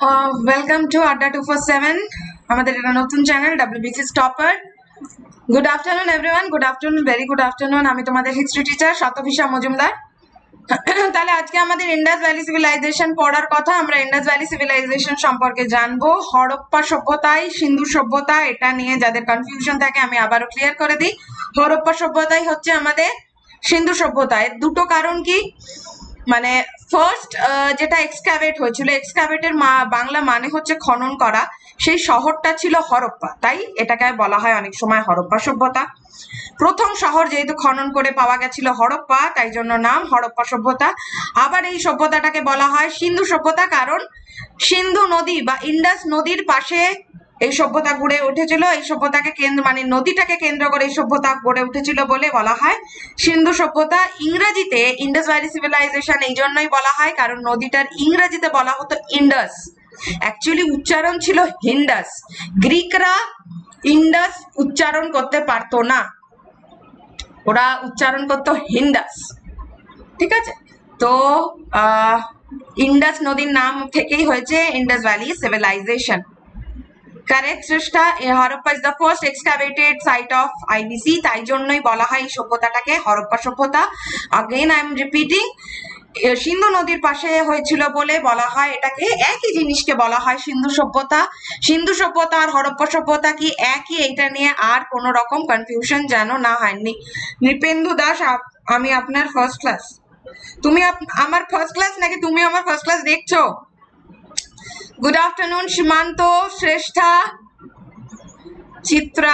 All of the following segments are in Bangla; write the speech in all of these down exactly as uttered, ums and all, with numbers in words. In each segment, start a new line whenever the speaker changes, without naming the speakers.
Welcome to Adda two four seven. আমাদের এটা নতুন channel WBC topper. Good afternoon everyone, good afternoon, very good afternoon. আমি তোমাদের হিস্ট্রি টিচার শতভিষা মজুমদার। তাহলে আজকে আমাদের ইন্ডাস ভ্যালি সিভিলাইজেশন পড়ার কথা। আমরা ইন্ডাস ভ্যালি সিভিলাইজেশন সম্পর্কে জানবো। হরপ্পা সভ্যতায় সিন্ধু সভ্যতা, এটা নিয়ে যাদের কনফিউশন থাকে আমি আবারও ক্লিয়ার করে দিই। হরপ্পা সভ্যতাই হচ্ছে আমাদের সিন্ধু সভ্যতা। এর দুটো কারণ কি, মানে ফার্স্ট যেটা এক্সকাভেট হয়েছিল, এক্সকাভেটের বাংলা মানে হচ্ছে খনন করা, সেই শহরটা ছিল হরপ্পা, তাই এটাকে বলা হয় অনেক সময় হরপ্পা সভ্যতা। প্রথম শহর যেহেতু খনন করে পাওয়া গেছিল হরপ্পা, তাই জন্য নাম হরপ্পা সভ্যতা। আবার এই সভ্যতাটাকে বলা হয় সিন্ধু সভ্যতা, কারণ সিন্ধু নদী বা ইন্ডাস নদীর পাশে এই সভ্যতা গড়ে উঠেছিল। এই সভ্যতাকে কেন্দ্র মানে নদীটাকে কেন্দ্র করে এই সভ্যতা গড়ে উঠেছিল বলে বলা হয় সিন্ধু সভ্যতা। ইংরেজিতে ইন্ডাস ভ্যালি সিভিলাইজেশন এই জন্যই বলা হয় কারণ নদীটার ইংরেজিতে বলা হতো ইন্ডাস, অ্যাকচুয়ালি উচ্চারণ ছিল হিন্ডাস। গ্রিকরা ইন্ডাস উচ্চারণ করতে পারতো না, ওরা উচ্চারণ করতো হিন্ডাস, ঠিক আছে? তো আহ ইন্ডাস নদীর নাম থেকেই হয়েছে Indus valley civilization. Correct Srishta. Harappa is the first excavated site of IVC, তাই জন্যই বলা হয় এই সভ্যতাটাকে হরপ্পা সভ্যতা। Again I am repeating, Sindhu নদীর পাশে হয়েছিল বলে বলা হয় এটাকে, একই জিনিসকে বলা হয় সিন্ধু সভ্যতা। সিন্ধু সভ্যতা আর হরপ্পা সভ্যতা কি একই, এটা নিয়ে আর কোনো রকম কনফিউশন যেন না হয়নি। নৃপেন্দু দাস, আমি আপনার ফার্স্ট ক্লাস। তুমি আমার ফার্স্ট ক্লাস নাকি তুমি আমার ফার্স্ট ক্লাস দেখছো? Good afternoon Simanta, Shreshtha, Chitra,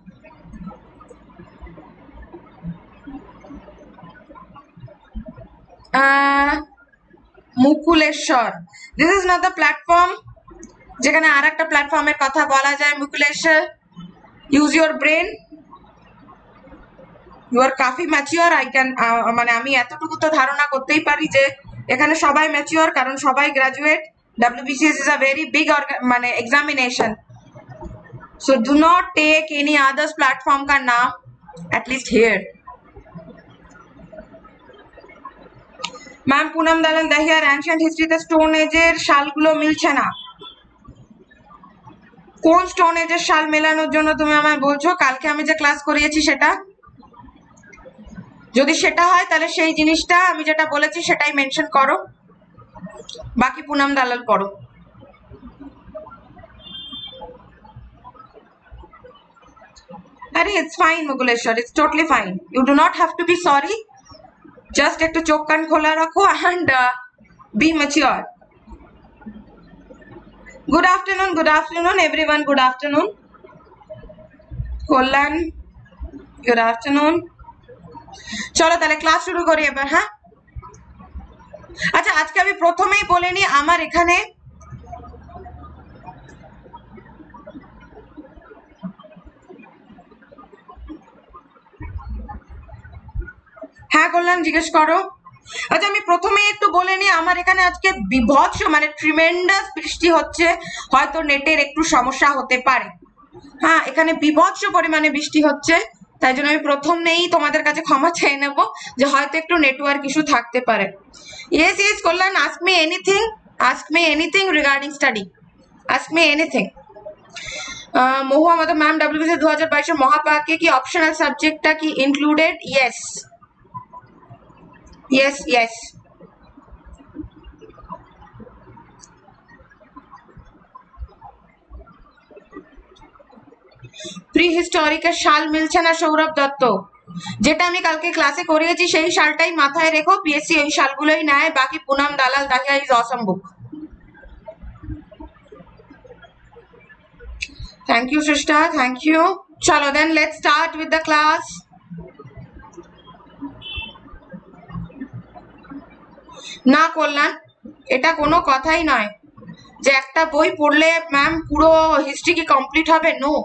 Mukuleshwar. This is not the platform যেখানে আর একটা প্ল্যাটফর্মের কথা বলা যায়। Mukuleshwar, use your brain, you are কাফি ম্যাচিওর। আই ক্যান মানে আমি এতটুকু তো ধারণা করতেই পারি যে এখানে সবাই ম্যাচিওর, কারণ সবাই graduate. WBCS is a very big মানে examination, so do not take any others platform का नाम at least here. Ma'am Poonam Dalal দাহিয়ার অ্যানশিয়েন্ট হিস্ট্রিতে স্টোন এজের সালগুলো মিলছে না। কোন স্টোন এজের সাল মেলানোর জন্য তুমি আমায় বলছো? কালকে আমি যে ক্লাস করিয়েছি সেটা, যদি সেটা হয় তাহলে সেই জিনিসটা আমি যেটা বলেছি সেটাই মেনশন করো, বাকি পুনম দালাল পড়ো। আরে it's fine Mukuleshwar, it's totally fine, you do not have to be sorry. Just একটু চোখ কান খোলা রাখো and be mature. Good afternoon, good afternoon everyone, good afternoon. Kalyan, good afternoon. চলো তাহলে ক্লাস শুরু করি এবার। হ্যাঁ, আচ্ছা আজকে আমি প্রথমেই বলে নি, আমার এখানে হ্যাঁ কল্যাণ জিজ্ঞেস করো। আচ্ছা আমি প্রথমেই একটু বলে নি, আমার এখানে আজকে বিভৎস মানে ট্রিমেন্ডাস বৃষ্টি হচ্ছে, হয়তো নেটের একটু সমস্যা হতে পারে। হ্যাঁ, এখানে বিভৎস পরিমাণে বৃষ্টি হচ্ছে, তাই জন্য আমি প্রথম নেই তোমাদের কাছে ক্ষমা চেয়ে নেব যে হয়তো একটু নেটওয়ার্ক ইস্যু থাকতে পারে। Yes yes Kalyan, ask me anything, ask me anything regarding study, ask me anything. Mahua মতো ম্যাম, ডাব্লিউবিসি দু হাজার বাইশের মহাপাকে কি অপশনাল সাবজেক্টটা কি ইনক্লুডেড? Yes yes yes. প্রি হিস্টোরিকের সাল মিলছে না সৌরভ দত্ত, যেটা আমি কালকে ক্লাসে করিয়েছি সেই সালটাই মাথায় রেখো, পিএসসি ওই সালগুলোই নেয়, বাকি Poonam Dalal Dahiya is awesome book. Thank you Srishta, thank you. চলো then let's start with the class. না কল্যাণ, এটা কোনো কথাই নয় যে একটা বই পড়লে ম্যাম পুরো হিস্ট্রি কি কমপ্লিট হবে। নো,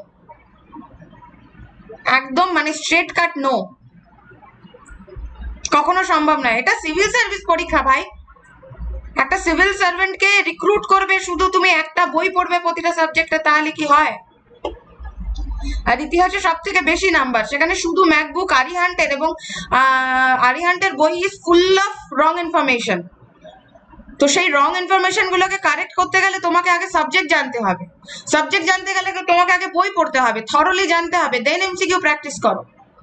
একদম মানে স্ট্রেট কাট নো, কখনো সম্ভব নয়। এটা সিভিল সার্ভিস পরীক্ষা ভাই, একটা সিভিল সার্ভেন্টকে রিক্রুট করবে শুধু তুমি একটা বই পড়বে প্রতিটা সাবজেক্টে, তাহলে কি হয়? আর ইতিহাসে সব থেকে বেশি নাম্বার, সেখানে শুধু ম্যাকবুক আরিহান্টের এবং আরিহান্টের বই is full of wrong information. তো সেই রং ইনফরমেশন গুলোকে কারেক্ট করতে গেলে তোমাকে আগে সাবজেক্ট জানতে হবে, সাবজেক্ট জানতে গেলে তোমাকে আগে বই পড়তে হবে, থরলি জানতে হবে, দেন এমসিকিউ প্র্যাকটিস করো।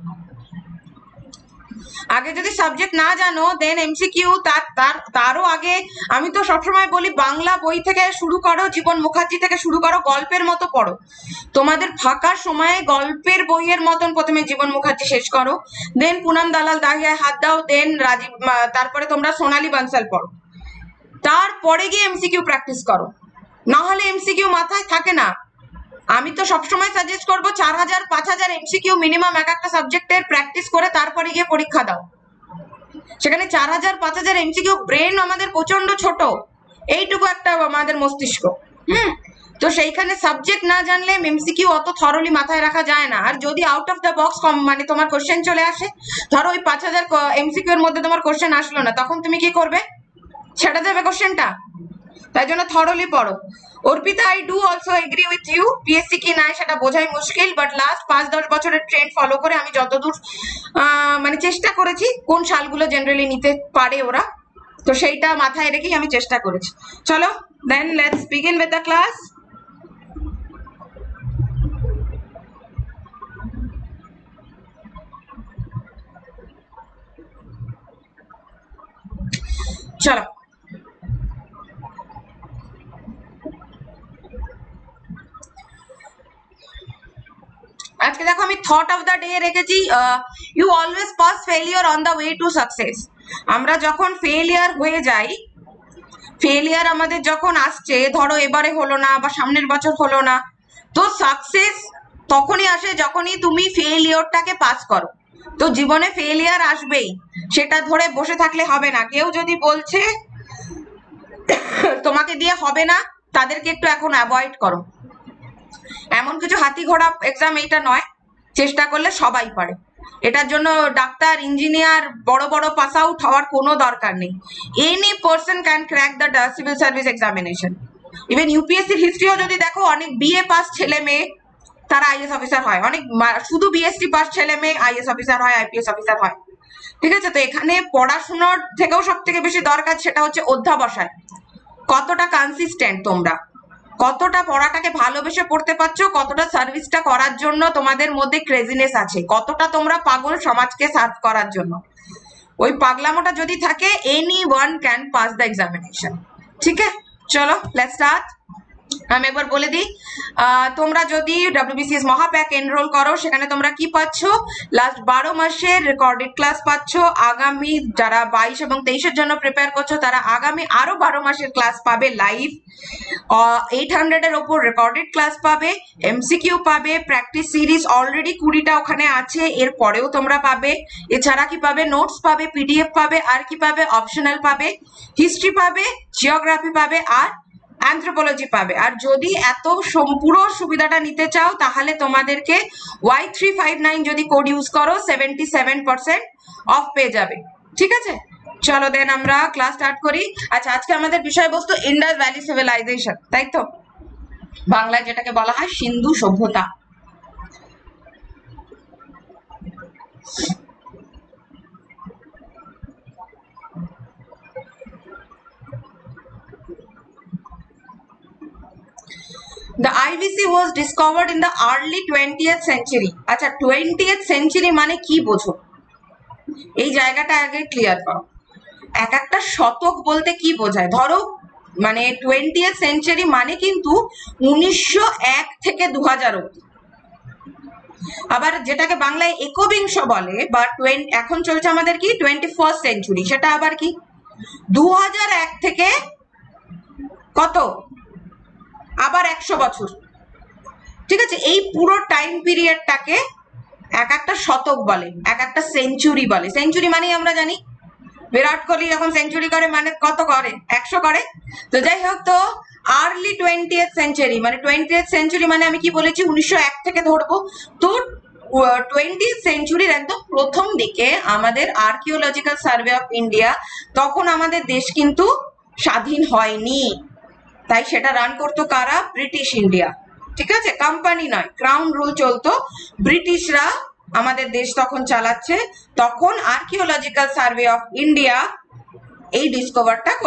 আগে যদি সাবজেক্ট না জানো দেন এমসিকিউ তার তার তারও আগে আমি তো সবসময় বলি বাংলা বই থেকে শুরু করো, জীবন মুখার্জি থেকে শুরু করো, গল্পের মতো পড়ো। তোমাদের ফাঁকা সময়ে গল্পের বইয়ের মতন প্রথমে জীবন মুখার্জি শেষ করো, দেন পুনাম দালাল দাহিয়ায় হাত দাও, দেন রাজীব, তারপরে তোমরা সোনালী বানসাল পড়ো, তারপরে গিয়ে এমসিকিউ প্র্যাকটিস করো। না হলে এমসিকিউ মাথায় থাকে না। আমি তো সবসময় সাজেস্ট করবো চার হাজার পাঁচ হাজার এমসিকিউ মিনিমাম এক একটা সাবজেক্টের প্র্যাকটিস করে তারপরে গিয়ে পরীক্ষা দাও। সেখানে চার হাজার পাঁচ হাজার এমসিকিউ, ব্রেন আমাদের প্রচন্ড ছোট, এইটুকু একটা আমাদের মস্তিষ্ক, হুম তো সেইখানে সাবজেক্ট না জানলে এমসিকিউ অত থরলি মাথায় রাখা যায় না। আর যদি আউট অফ দ্য বক্স মানে তোমার কোশ্চেন চলে আসে, ধরো ওই পাঁচ হাজার এমসিকিউ এর মধ্যে তোমার কোশ্চেন আসলো না, তখন তুমি কি করবে? ছেড়ে দেবে কোশ্চেনটা। তাই জন্য থরলি পড়ো। Arpita, I do also agree with you, PSC কি নাই সেটা বোঝাই মুশকিল, বাট লাস্ট পাঁচ দশ বছরের ট্রেন্ড ফলো করে আমি যতদূর মানে চেষ্টা করেছি কোন সালগুলো জেনারেলি নিতে পারে ওরা, তো সেইটা মাথায় রেখেই আমি চেষ্টা করেছি। চলো then let's begin with the class. চলো আজকে দেখো আমি থট অফ দ্য ডে রেখেছি, you always pass failure on the way to success. আমরা যখন ফেলিয়ার হয়ে যাই, ফেলিয়ার আমাদের যখন আসছে, ধরো এবারে হলো না বা সামনের বছর হলো না, তো সাকসেস তখনই আসে যখনই তুমি ফেলিওরটাকে পাস করো। তো জীবনে ফেলিয়ার আসবেই, সেটা ধরে বসে থাকলে হবে না। কেউ যদি বলছে তোমাকে দিয়ে হবে না, তাদেরকে একটু এখন অ্যাভয়েড করো। এমন কিছু হাতি ঘোড়া এক্সাম এইটা নয়, চেষ্টা করলে সবাই পারে। এটার জন্য ডাক্তার, ইঞ্জিনিয়ার, বড় বড় পাস আউট হওয়ার কোনো দরকার নেই। Any person can crack the civil service examination. Even ইউপিএসসির হিস্ট্রিও যদি দেখো, অনেক বিএ পাস ছেলে মেয়ে তারা আইএস অফিসার হয়, অনেক শুধু বিএসসি পাস ছেলে মেয়ে আইএস অফিসার হয়, আইপিএস অফিসার হয়। ঠিক আছে, তো এখানে পড়াশোনার থেকেও সব থেকে বেশি দরকার সেটা হচ্ছে অধ্যাবসায়। কতটা কনসিস্টেন্ট তোমরা, কতটা পড়াটাকে ভালোবেসে পড়তে পারছো, কতটা সার্ভিসটা করার জন্য তোমাদের মধ্যে ক্রেজিনেস আছে, কতটা তোমরা পাগল সমাজকে সার্ভ করার জন্য। ওই পাগলামোটা যদি থাকে, anyone can pass the examination. ঠিক আছে, চলো লেটস স্টার্ট। আমি একবার বলে দিই, তোমরা যদি ডব্লিউবিসিএস মহাপ্যাক এনরোল করো, সেখানে তোমরা কি পাচ্ছ? লাস্ট বারো মাসের রেকর্ডেড ক্লাস পাচ্ছ। আগামী যারা বাইশ এবং তেইশের জন্য প্রিপেয়ার করছো, তারা আগামী আরো বারো মাসের ক্লাস পাবে লাইভ। এইট হান্ড্রেড এর ওপর রেকর্ডেড ক্লাস পাবে, এমসিকিউ পাবে, প্র্যাকটিস সিরিজ অলরেডি কুড়িটা ওখানে আছে, এর পরেও তোমরা পাবে। এছাড়া কি পাবে? নোটস পাবে, পিডিএফ পাবে, আর কি পাবে? অপশনাল পাবে, হিস্ট্রি পাবে, জিওগ্রাফি পাবে, আর অ্যানথ্রোপোলজি পাবে। আর যদি এত পুরো সুবিধাটা নিতে চাও, তাহলে তোমাদেরকে ওয়াই থ্রি ফাইভ নাইন যদি কোড ইউজ করো, সেভেন্টি সেভেন পার্সেন্ট অফ পেয়ে যাবে। ঠিক আছে, চলো দেন আমরা ক্লাস স্টার্ট করি। আচ্ছা, আজকে আমাদের বিষয়বস্তু ইন্ডাস ভ্যালি সিভিলাইজেশন, তাই তো? বাংলায় যেটাকে বলা হয় সিন্ধু সভ্যতা। The I V C was discovered in the early twentieth century. আচ্ছা, twentieth century মানে কি বোঝো? এই জায়গাটা আগে ক্লিয়ার করো। এক একটা শতক বলতে কি বোঝায়? ধরো মানে twentieth century মানে কিন্তু উনিশশো এক থেকে দু হাজার অব্দি। আবার যেটাকে বাংলায় একবিংশ বলে বা এখন চলছে আমাদের কি টোয়েন্টি ফার্স্ট সেঞ্চুরি, সেটা আবার কি দু হাজার এক থেকে কত আবার একশো বছর। ঠিক আছে, এই পুরো টাইম পিরিয়ডটাকে এক একটা শতক বলে, এক একটা সেঞ্চুরি বলে। সেঞ্চুরি মানে আমরা জানি বিরাট কোহলি যখন সেঞ্চুরি করে মানে কত করে? একশো করে। তো যাই হোক, তো আর্লি টোয়েন্টিয়েথ সেঞ্চুরি মানে টোয়েন্টিয়েথ সেঞ্চুরি মানে আমি কি বলেছি উনিশশো এক থেকে ধরবো। তো টোয়েন্টিয়েথ সেঞ্চুরির একদম প্রথম দিকে আমাদের আর্কিওলজিক্যাল সার্ভে অফ ইন্ডিয়া, তখন আমাদের দেশ কিন্তু স্বাধীন হয়নি, তাই সেটা রান করতো কারা? British India. ঠিক আছে, কোম্পানি নয়, ক্রাউন রুল চলতো, ব্রিটিশরা আমাদের দেশ তখন চালাচ্ছে। তখন আর্কিওলজিক্যাল সার্ভে অফ ইন্ডিয়া এই ডিসকভারটা করেছে।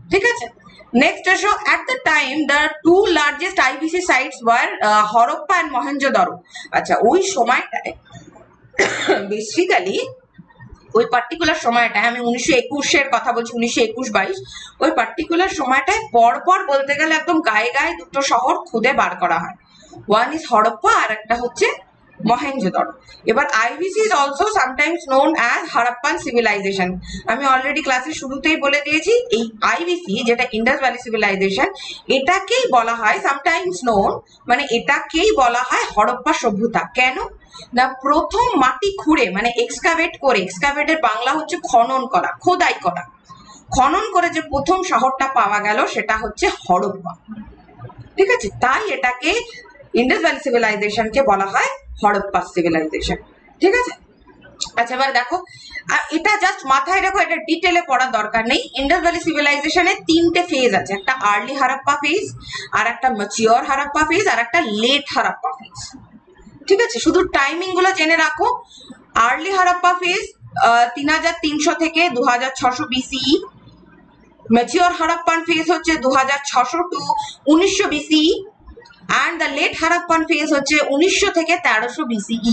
ঠিক আছে। নেক্সট এসো, at the time the two largest I V C sites were uh, Harappa and Mohenjo-daro. আচ্ছা, ওই সময়টায় বেসিক্যালি ওই পার্টিকুলার সময়টায়, আমি উনিশশো একুশের কথা বলছি, উনিশশো একুশ বাইশ, ওই পার্টিকুলার সময়টায় পরপর বলতে গেলে একদম গায়ে গায়ে দুটো শহর খুদে বার করা হয়। ওয়ান ইজ হরপ্পা আর একটা হচ্ছে মহেঞ্জোদারো। এবার IVC is also sometimes known as Harappan civilization. আমি অলরেডি ক্লাসের শুরুতেই বলে দিয়েছি, এই আইভিসি যেটা ইন্ডাস ভ্যালি সিভিলাইজেশন, এটাকেই বলা হয় সামটাইমস নোন, মানে এটাকেই বলা হয় হরপ্পা সভ্যতা। কেন না, প্রথম মাটি খুঁড়ে মানে এক্সকাভেট করে, এক্সকাভেটের বাংলা হচ্ছে খনন করা, খোদাই করা, খনন করে যে প্রথম শহরটা পাওয়া গেল সেটা হচ্ছে হরপ্পা। ঠিক আছে, তাই এটাকে ইন্ডাস ভ্যালি সিভিলাইজেশনকে বলা হয় হরপ্পা সিভিলাইজেশন। ঠিক আছে। আচ্ছা, এবার দেখো, এটা জাস্ট মাথায় রাখো, এটা ডিটেলে পড়ার দরকার নেই। ইন্ডাস ভ্যালি সিভিলাইজেশনের তিনটে ফেজ আছে, একটা আর্লি হারাপ্পা ফেজ, আর একটা ম্যাচিওর হারাপ্পা ফেজ, আর একটা লেট হারাপ্পা ফেজ। ঠিক আছে, শুধু টাইমিং গুলো জেনে রাখো। আর্লি হারাপ্পা ফেজ তিন হাজার তিনশো থেকে দু হাজার ছশো বিসিই, ম্যাচিওর হারাপ্পান ফেজ হচ্ছে দু হাজার ছশো টু উনিশশো BCE, and the late Harappan phase হচ্ছে উনিশশো থেকে তেরোশো বিসিই।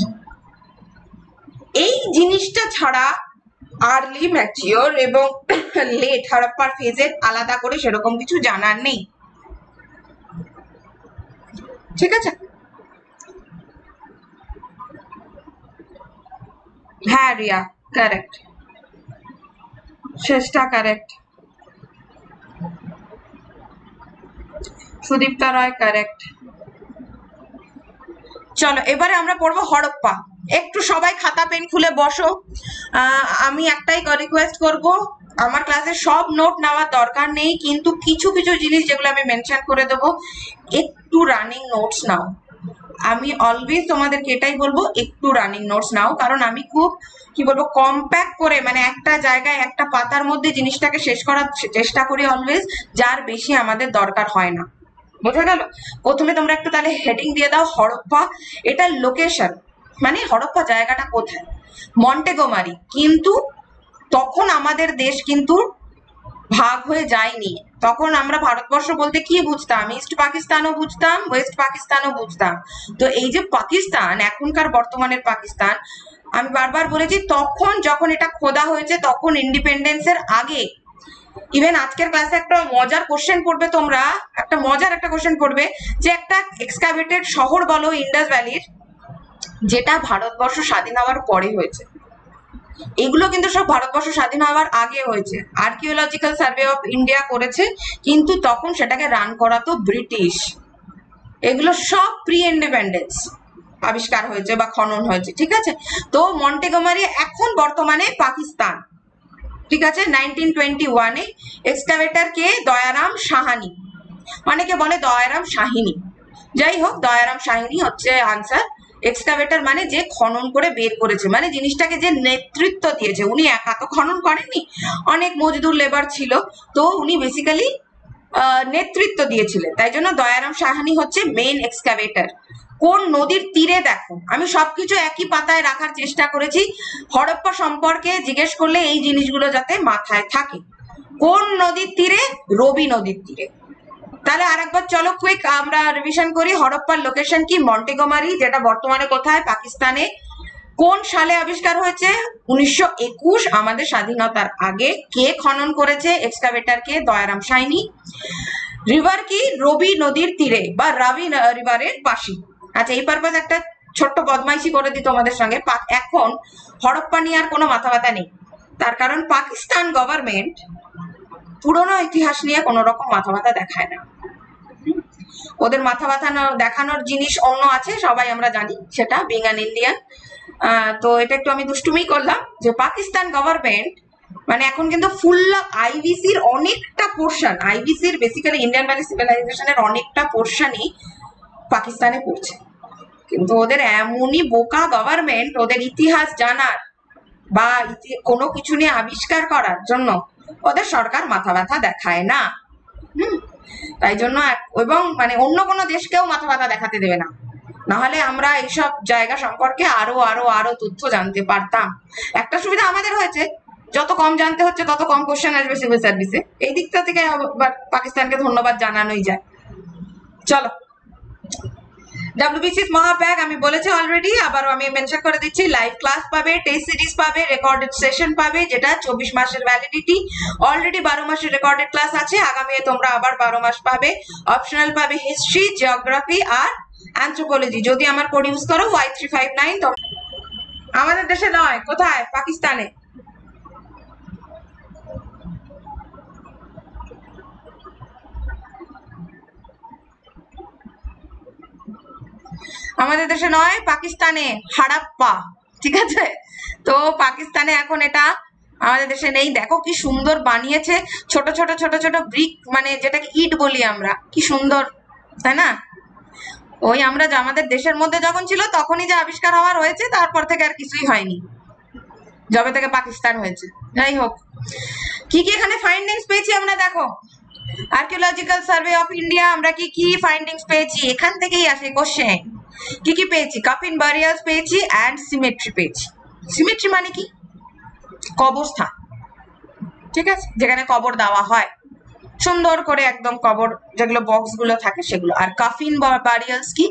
এই জিনিসটা ছাড়া আর্লি, ম্যাচিওর এবং লেট হারাপ্পার ফেজের আলাদা করে সেরকম কিছু জানার নেই। ঠিক আছে, হ্যাঁ রিয়া কারেক্ট, শেষটা কারেক্ট, সুদীপ্তা রায় কারেক্ট। চলো এবারে আমরা পড়বো হরপ্পা। একটু সবাই খাতা পেন খুলে বসো। আমি একটাই রিকোয়েস্ট করব, আমার ক্লাসে সব নোট নেওয়ার দরকার নেই, কিন্তু কিছু কিছু জিনিস যেগুলো আমি মেনশন করে দেবো, একটু রানিং নোটস নাও। আমি অলওয়েজ তোমাদেরকে এটাই বলবো, একটু রানিং নোটস নাও, কারণ আমি খুব কি বলবো কম্প্যাক্ট করে মানে একটা জায়গায় একটা পাতার মধ্যে জিনিসটাকে শেষ করার চেষ্টা করি অলওয়েজ, যার বেশি আমাদের দরকার হয় না। বোঝা গেল? প্রথমে তোমরা একটু তাহলে হেডিং দিয়ে দাও হরপ্পা। এটার লোকেশন মানে হরপ্পা জায়গাটা কোথায়? মন্টেগোমারি। কিন্তু তখন আমাদের দেশ কিন্তু ভাগ হয়ে যায়নি। তখন আমরা ভারতবর্ষ বলতে কি বুঝতাম? ইস্ট পাকিস্তানও বুঝতাম, ওয়েস্ট পাকিস্তানও বুঝতাম। তো এই যে পাকিস্তান, এখনকার বর্তমানের পাকিস্তান, আমি বারবার বলেছি তখন যখন এটা খোদা হয়েছে তখন ইন্ডিপেন্ডেন্সের আগে। ইভেন আজকের ক্লাসে একটা মজার কোশ্চেন পড়বে, তোমরা একটা মজার একটা কোশ্চেন পড়বে যে একটা এক্সকাভেটেড শহর বলো ইন্ডাস ভ্যালির, যেটা ভারতবর্ষ স্বাধীন হওয়ার পরে হয়েছে। এগুলো কিন্তু সব ভারতবর্ষ স্বাধীন হওয়ার আগে হয়েছে। আর্কিওলজিক্যাল সার্ভে অফ ইন্ডিয়া করেছে, কিন্তু তখন সেটাকে রান করা তো ব্রিটিশ। এগুলো সব প্রি ইন্ডিপেন্ডেন্স আবিষ্কার হয়েছে বা খনন হয়েছে। ঠিক আছে, তো মন্টেগোমারি এখন বর্তমানে পাকিস্তান। ঠিক আছে, নাইনটিন টোয়েন্টি ওয়ানে এক্সকাভেটর কে দয়ারাম সাহানি, অনেকে বলে দয়ারাম শাহিনী, যাই হোক দয়ারাম শাহিনী হচ্ছে আনসার। এক্সকাভেটর মানে যে খনন করে বের করেছে, মানে জিনিসটাকে যে নেতৃত্ব দিয়েছে। উনি একা তো খনন করেননি, অনেক মজদুর লেবার ছিল, তো উনি বেসিক্যালি নেতৃত্ব দিয়েছিলেন, তাই জন্য দয়ারাম সাহানি হচ্ছে মেইন এক্সকাভেটর। কোন নদীর তীরে, দেখো আমি সবকিছু একই পাতায় রাখার চেষ্টা করেছি, হরপ্পা সম্পর্কে জিজ্ঞেস করলে এই জিনিসগুলো যাতে মাথায় থাকে। কোন নদীর তীরে? রবি নদীর তীরে। তাহলে আরেকবার চলো কুইক আমরা রিভিশন করি। হরপ্পার লোকেশন কি? মন্টেগোমারি, যেটা বর্তমানে কোথায়? পাকিস্তানে। কোন সালে আবিষ্কার হয়েছে? উনিশশো একুশ, আমাদের স্বাধীনতার আগে। কে খনন করেছে? এক্সকাভেটর কে দয়ারাম সাহানি। রিভার কি? রবি নদীর তীরে বা রাবি রিভারের পাশে। আচ্ছা, এই পারপাস একটা ছোট্ট বদমাইশি করে দিই তোমাদের সঙ্গে। এখন হরপ্পা নিয়ে আর কোনো মাথা ব্যথা নেই, তার কারণ পাকিস্তান গভর্নমেন্ট পুরনো ইতিহাস নিয়ে কোন রকম মাথা ব্যথা দেখায় না। ওদের মাথা ব্যথা দেখানোর জিনিস অন্য আছে, সবাই আমরা জানি সেটা, বিং অ্যান ইন্ডিয়ান। তো এটা একটু আমি দুষ্টুমি করলাম যে পাকিস্তান গভর্নমেন্ট মানে এখন কিন্তু ফুল আইভিসির অনেকটা পোর্শন, আইভিসির বেসিক্যালি ইন্ডিয়ান ভ্যালি সিভিলাইজেশনের অনেকটা পোর্শনই পাকিস্তানে পড়ছে। কিন্তু ওদের এমনই বোকা গভর্নমেন্ট, ওদের ইতিহাস জানার বা কোনো কিছু নিয়ে আবিষ্কার করার জন্য ওদের সরকার মাথা ব্যথা দেখায় না। হুম, তাই জন্য এবং মানে অন্য কোনো দেশকেও মাথা ব্যথা দেখাতে দেবে না, নাহলে আমরা এইসব জায়গা সম্পর্কে আরো আরো আরো তথ্য জানতে পারতাম। একটা সুবিধা আমাদের হয়েছে, যত কম জানতে হচ্ছে তত কম কোশ্চেন আসবে সিভিল সার্ভিসে, এই দিকটা থেকে পাকিস্তানকে ধন্যবাদ জানানোই যায়। চলো, ডাব্লিউবিসিএস মহাপ্যাক আমি বলেছি অলরেডি, আবারও আমি মেনশন করে দিচ্ছি, লাইভ ক্লাস পাবে, টেস্ট সিরিজ পাবে, রেকর্ডেড সেশন পাবে, যেটা চব্বিশ মাসের ভ্যালিডিটি, অলরেডি বারো মাসের রেকর্ডেড ক্লাস আছে, আগামী তোমরা আবার বারো মাস পাবে, অপশনাল পাবে হিস্ট্রি, জিওগ্রাফি আর অ্যানথ্রোপোলজি, যদি আমার কোড ইউজ করো ওয়াই থ্রি ফাইভ নাইন। আমাদের দেশে নয়, কোথায়? পাকিস্তানে। আমাদের দেশে নয়, পাকিস্তানে, হারাপ্পা, ঠিক আছে? তো পাকিস্তানে এখন এটা আমাদের দেশে নেই। দেখো কি সুন্দর বানিয়েছে, ছোট ছোট ছোট ছোট ব্রিক, মানে যেটাকে ইট বলি আমরা, কি সুন্দর, তাই না? ওই আমরা আমাদের দেশের মধ্যে যখন ছিল তখনই যে আবিষ্কার হওয়ার হয়েছে, তারপর থেকে আর কিছুই হয়নি, যবে থেকে পাকিস্তান হয়েছে। যাই হোক, কি কি এখানে ফাইন্ডিংস পেয়েছি আমরা, দেখো আর্কিওলজিক্যাল সার্ভে অফ ইন্ডিয়া, আমরা কি কি ফাইন্ডিংস পেয়েছি, এখান থেকেই আসে কোশ্চেন। কি কি পেয়েছি? কফিন বারিয়ালস পেয়েছি অ্যান্ড সিমেট্রি পেয়েছি। সিমেট্রি মানে কি? কবরস্থান, ঠিক আছে, যেখানে কবর দেওয়া হয় সুন্দর করে, একদম কবর যেগুলো বক্স গুলো থাকে সেগুলো। আর কফিন বারিয়ালস কি?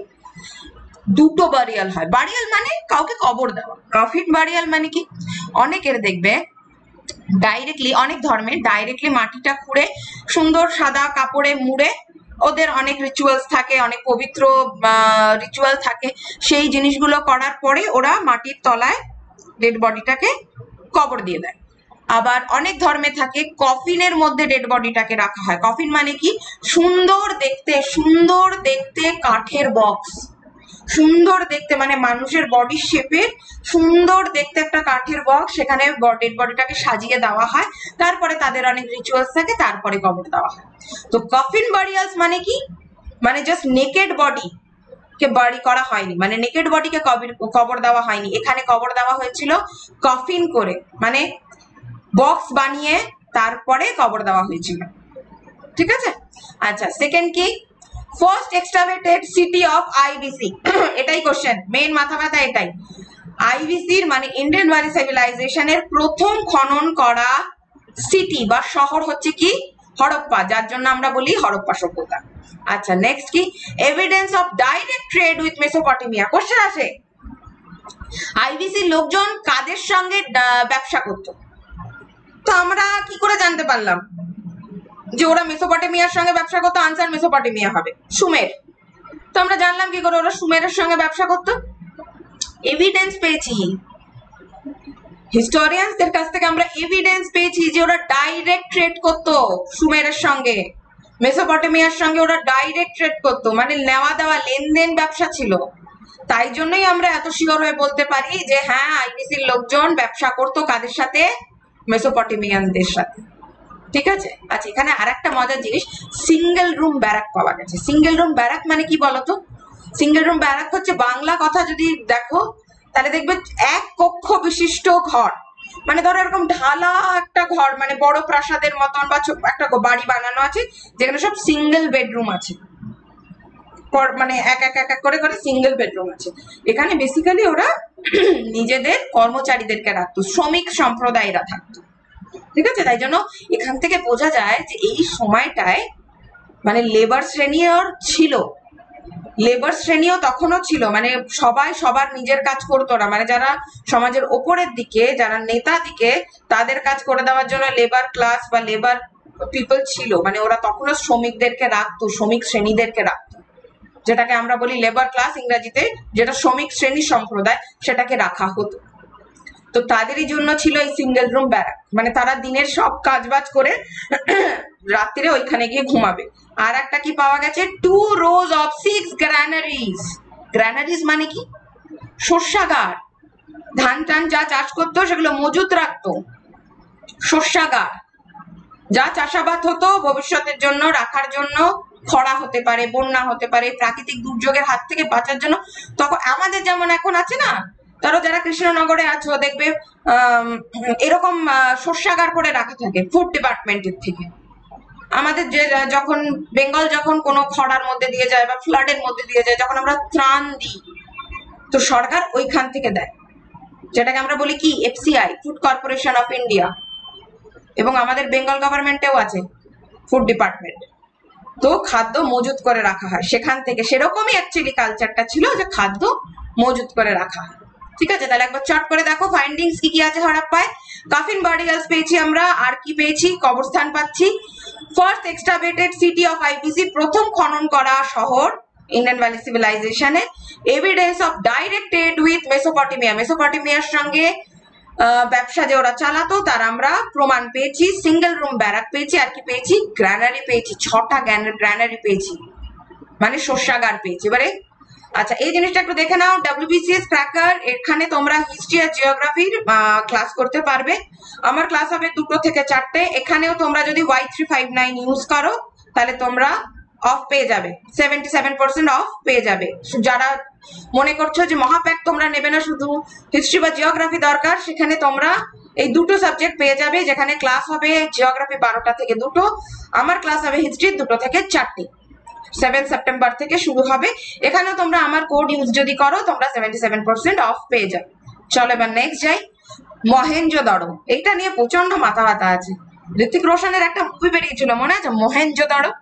দুটো বারিয়াল হয়, বারিয়াল মানে কাউকে কবর দেওয়া, কফিন বারিয়াল মানে কি? অনেকের দেখবে ডাইরেক্টলি, অনেক ধর্মে ডাইরেক্টলি মাটিটা খুঁড়ে সুন্দর সাদা কাপড়ে মুড়ে, ওদের অনেক রিচুয়ালস থাকে, অনেক পবিত্র রিচুয়াল থাকে, সেই জিনিসগুলো করার পরে ওরা মাটির তলায় ডেড বডিটাকে কবর দিয়ে দেয়। আবার অনেক ধর্মে থাকে কফিনের মধ্যে ডেড বডিটাকে রাখা হয়। কফিন মানে কি? সুন্দর দেখতে, সুন্দর দেখতে কাঠের বক্স, সুন্দর দেখতে মানে মানুষের বডি শেপের সুন্দর দেখতে একটা কাঠের বক্স, সেখানে ডেড বডিটাকে সাজিয়ে দেওয়া হয়, তারপরে তাদের অনেক রিচুয়ালস থাকে, তারপরে কবর দেওয়া হয়। তো কফিন বারিয়ালস মানে কি? মানে জাস্ট নেকেড বডি কে বাড়ি করা হয়নি, মানে নেকেড বডিকে কবর দেওয়া হয়নি, এখানে কবর দেওয়া হয়েছিল কফিন করে, মানে বক্স বানিয়ে তারপরে কবর দেওয়া হয়েছিল, ঠিক আছে? আচ্ছা, সেকেন্ড কি? First excavated city of IVC, এটাই কোশ্চেন, মেইন মাথা ব্যথা এটাই। আইবিসির মানে ইন্ডিয়ান ভ্যালি সিভিলাইজেশনের প্রথম খনন করা সিটি বা শহর হচ্ছে কি? হরপ্পা, যার জন্য আমরা বলি হরপ্পা সভ্যতা। আচ্ছা, নেক্সট কি? Evidence of direct trade with Mesopotamia, question আসে, আইবিসির লোকজন কাদের সঙ্গে ব্যবসা করত? তো আমরা কি করে জানতে পারলাম যে ওরা মেসোপটেমিয়ার সঙ্গে ব্যবসা করতো? আনসার মেসোপটেমিয়া হবে, সুমের। তো আমরা জানলাম কি করে ওরা সুমেরের সঙ্গে ব্যবসা করতো? এভিডেন্স পেয়েছি, হিস্টোরিয়ানসদের কাছ থেকে আমরা এভিডেন্স পেয়েছি যে ওরা ডাইরেক্ট ট্রেড করতো সুমেরের সঙ্গে, মেসোপটেমিয়ার সঙ্গে ওরা ডাইরেক্ট ট্রেড করতো, মানে নেওয়া দেওয়া লেনদেন ব্যবসা ছিল। তাই জন্যই আমরা এত শিওর হয়ে বলতে পারি যে হ্যাঁ, আইবিসির লোকজন ব্যবসা করতো কাদের সাথে? মেসোপটেমিয়ানদের সাথে, ঠিক আছে? আচ্ছা, এখানে আর একটা মজার জিনিস, সিঙ্গেল রুম ব্যারাক পাওয়া গেছে। সিঙ্গেল রুম ব্যারাক মানে কি বলতো? সিঙ্গেল রুম ব্যারাক হচ্ছে, বাংলা কথা যদি দেখো তাহলে দেখবে এক কক্ষ বিশিষ্ট ঘর, মানে ধরো এরকম ঢালা একটা ঘর, মানে বড় প্রাসাদের মতন বা একটা বাড়ি বানানো আছে, যেখানে সব সিঙ্গেল বেডরুম আছে, মানে এক এক এক করে করে সিঙ্গেল বেডরুম আছে। এখানে বেসিক্যালি ওরা নিজেদের কর্মচারীদেরকে রাখতো, শ্রমিক সম্প্রদায়রা থাকতো, ঠিক আছে? তাই জন্য এখান থেকে বোঝা যায় যে এই সময়টায় মানে লেবার শ্রেণীও ছিল, লেবার শ্রেণীও তখনও ছিল, মানে সবাই সবার নিজের কাজ করতো না, মানে যারা সমাজের ওপরের দিকে, যারা নেতা দিকে, তাদের কাজ করে দেওয়ার জন্য লেবার ক্লাস বা লেবার পিপল ছিল, মানে ওরা তখনও শ্রমিকদেরকে রাখতো, শ্রমিক শ্রেণীদেরকে রাখতো, যেটাকে আমরা বলি লেবার ক্লাস ইংরেজিতে, যেটা শ্রমিক শ্রেণী সম্প্রদায়, সেটাকে রাখা হতো। তো তাদেরই জন্য ছিল এই সিঙ্গেল রুম ব্যারাক, মানে তারা দিনের সব কাজ বাজ করে রাত্রিরে ওইখানে গিয়ে ঘুমাবে। আর একটা কি পাওয়া গেছে? Two rows of six granaries. Granaries মানে কি? শস্যাগার, ধান টান যা চাষ করতো সেগুলো মজুত রাখতো, শস্যাগার, যা চাষাবাদ হতো ভবিষ্যতের জন্য রাখার জন্য, খরা হতে পারে, বন্যা হতে পারে, প্রাকৃতিক দুর্যোগের হাত থেকে বাঁচার জন্য। তখন আমাদের যেমন এখন আছে না, ধরো যারা কৃষ্ণনগরে আছো দেখবে এরকম শস্যাগার করে রাখা থাকে ফুড ডিপার্টমেন্টের থেকে। আমাদের যে যখন বেঙ্গল যখন কোনো খরার মধ্যে দিয়ে যায় বা ফ্লাডের মধ্যে দিয়ে যায়, যখন আমরা ত্রাণ দিই, তো সরকার ওইখান থেকে দেয়, যেটাকে আমরা বলি কি? FCI, food corporation of India. এবং আমাদের বেঙ্গল গভর্নমেন্টেও আছে ফুড ডিপার্টমেন্ট। তো খাদ্য মজুত করে রাখা হয় সেখান থেকে, সেরকমই অ্যাকচুয়ালি কালচারটা ছিল যে খাদ্য মজুত করে রাখা হয়। ঠিক আছে, তাহলে একবার চট করে দেখো ফাইন্ডিংস কি কি আছে হরপ্পায়। কাফিন বারিয়ালস পেয়েছি আমরা, আর কি পেয়েছি, কবরস্থান পাচ্ছি। First excavated city of IPC, প্রথম খনন করা শহর ইন্ডিয়ান ভ্যালি সিভিলাইজেশনে। Evidence of direct trade with Mesopotamia, মেসোপটেমিয়ার সঙ্গে ব্যবসা যে ওরা চালাতো তার আমরা প্রমাণ পেয়েছি। সিঙ্গেল রুম ব্যারাক পেয়েছি, আর কি পেয়েছি, গ্র্যানারি পেয়েছি, ছটা গ্র্যানারি পেয়েছি, মানে শস্যাগার পেয়েছি। এবারে আচ্ছা এই জিনিসটা একটু দেখে নাও, ডাব্লিউবিসিএস ক্র্যাকার, এখানে তোমরা হিস্ট্রি আর জিওগ্রাফির ক্লাস করতে পারবে। আমার ক্লাস হবে দুটো থেকে চারটে। এখানেও তোমরা যদি Y three five nine use করো তাহলে তোমরা অফ পেয়ে যাবে, সেভেন্টি সেভেন পার্সেন্ট অফ পেয়ে যাবে। যারা মনে করছো যে মহাপ্যাক তোমরা নেবে না, শুধু হিস্ট্রি বা জিওগ্রাফি দরকার, সেখানে তোমরা এই দুটো সাবজেক্ট পেয়ে যাবে, যেখানে ক্লাস হবে জিওগ্রাফি বারোটা থেকে দুটো, আমার ক্লাস হবে হিস্ট্রি দুটো থেকে চারটে। সেভেন সেপ্টেম্বর থেকে শুরু হবে। এখানেও তোমরা আমার কোড ইউজ যদি করো তোমরা সেভেন্টি সেভেন পার্সেন্ট অফ পেয়ে যাবে। চলো এবার নেক্সট যাই, মহেঞ্জোদড়ো। এইটা নিয়ে প্রচন্ড মাথা ব্যথা আছে। ঋত্বিক রোশনের একটা মুভি বেরিয়েছিল মনে আছে, মহেঞ্জোদড়ো।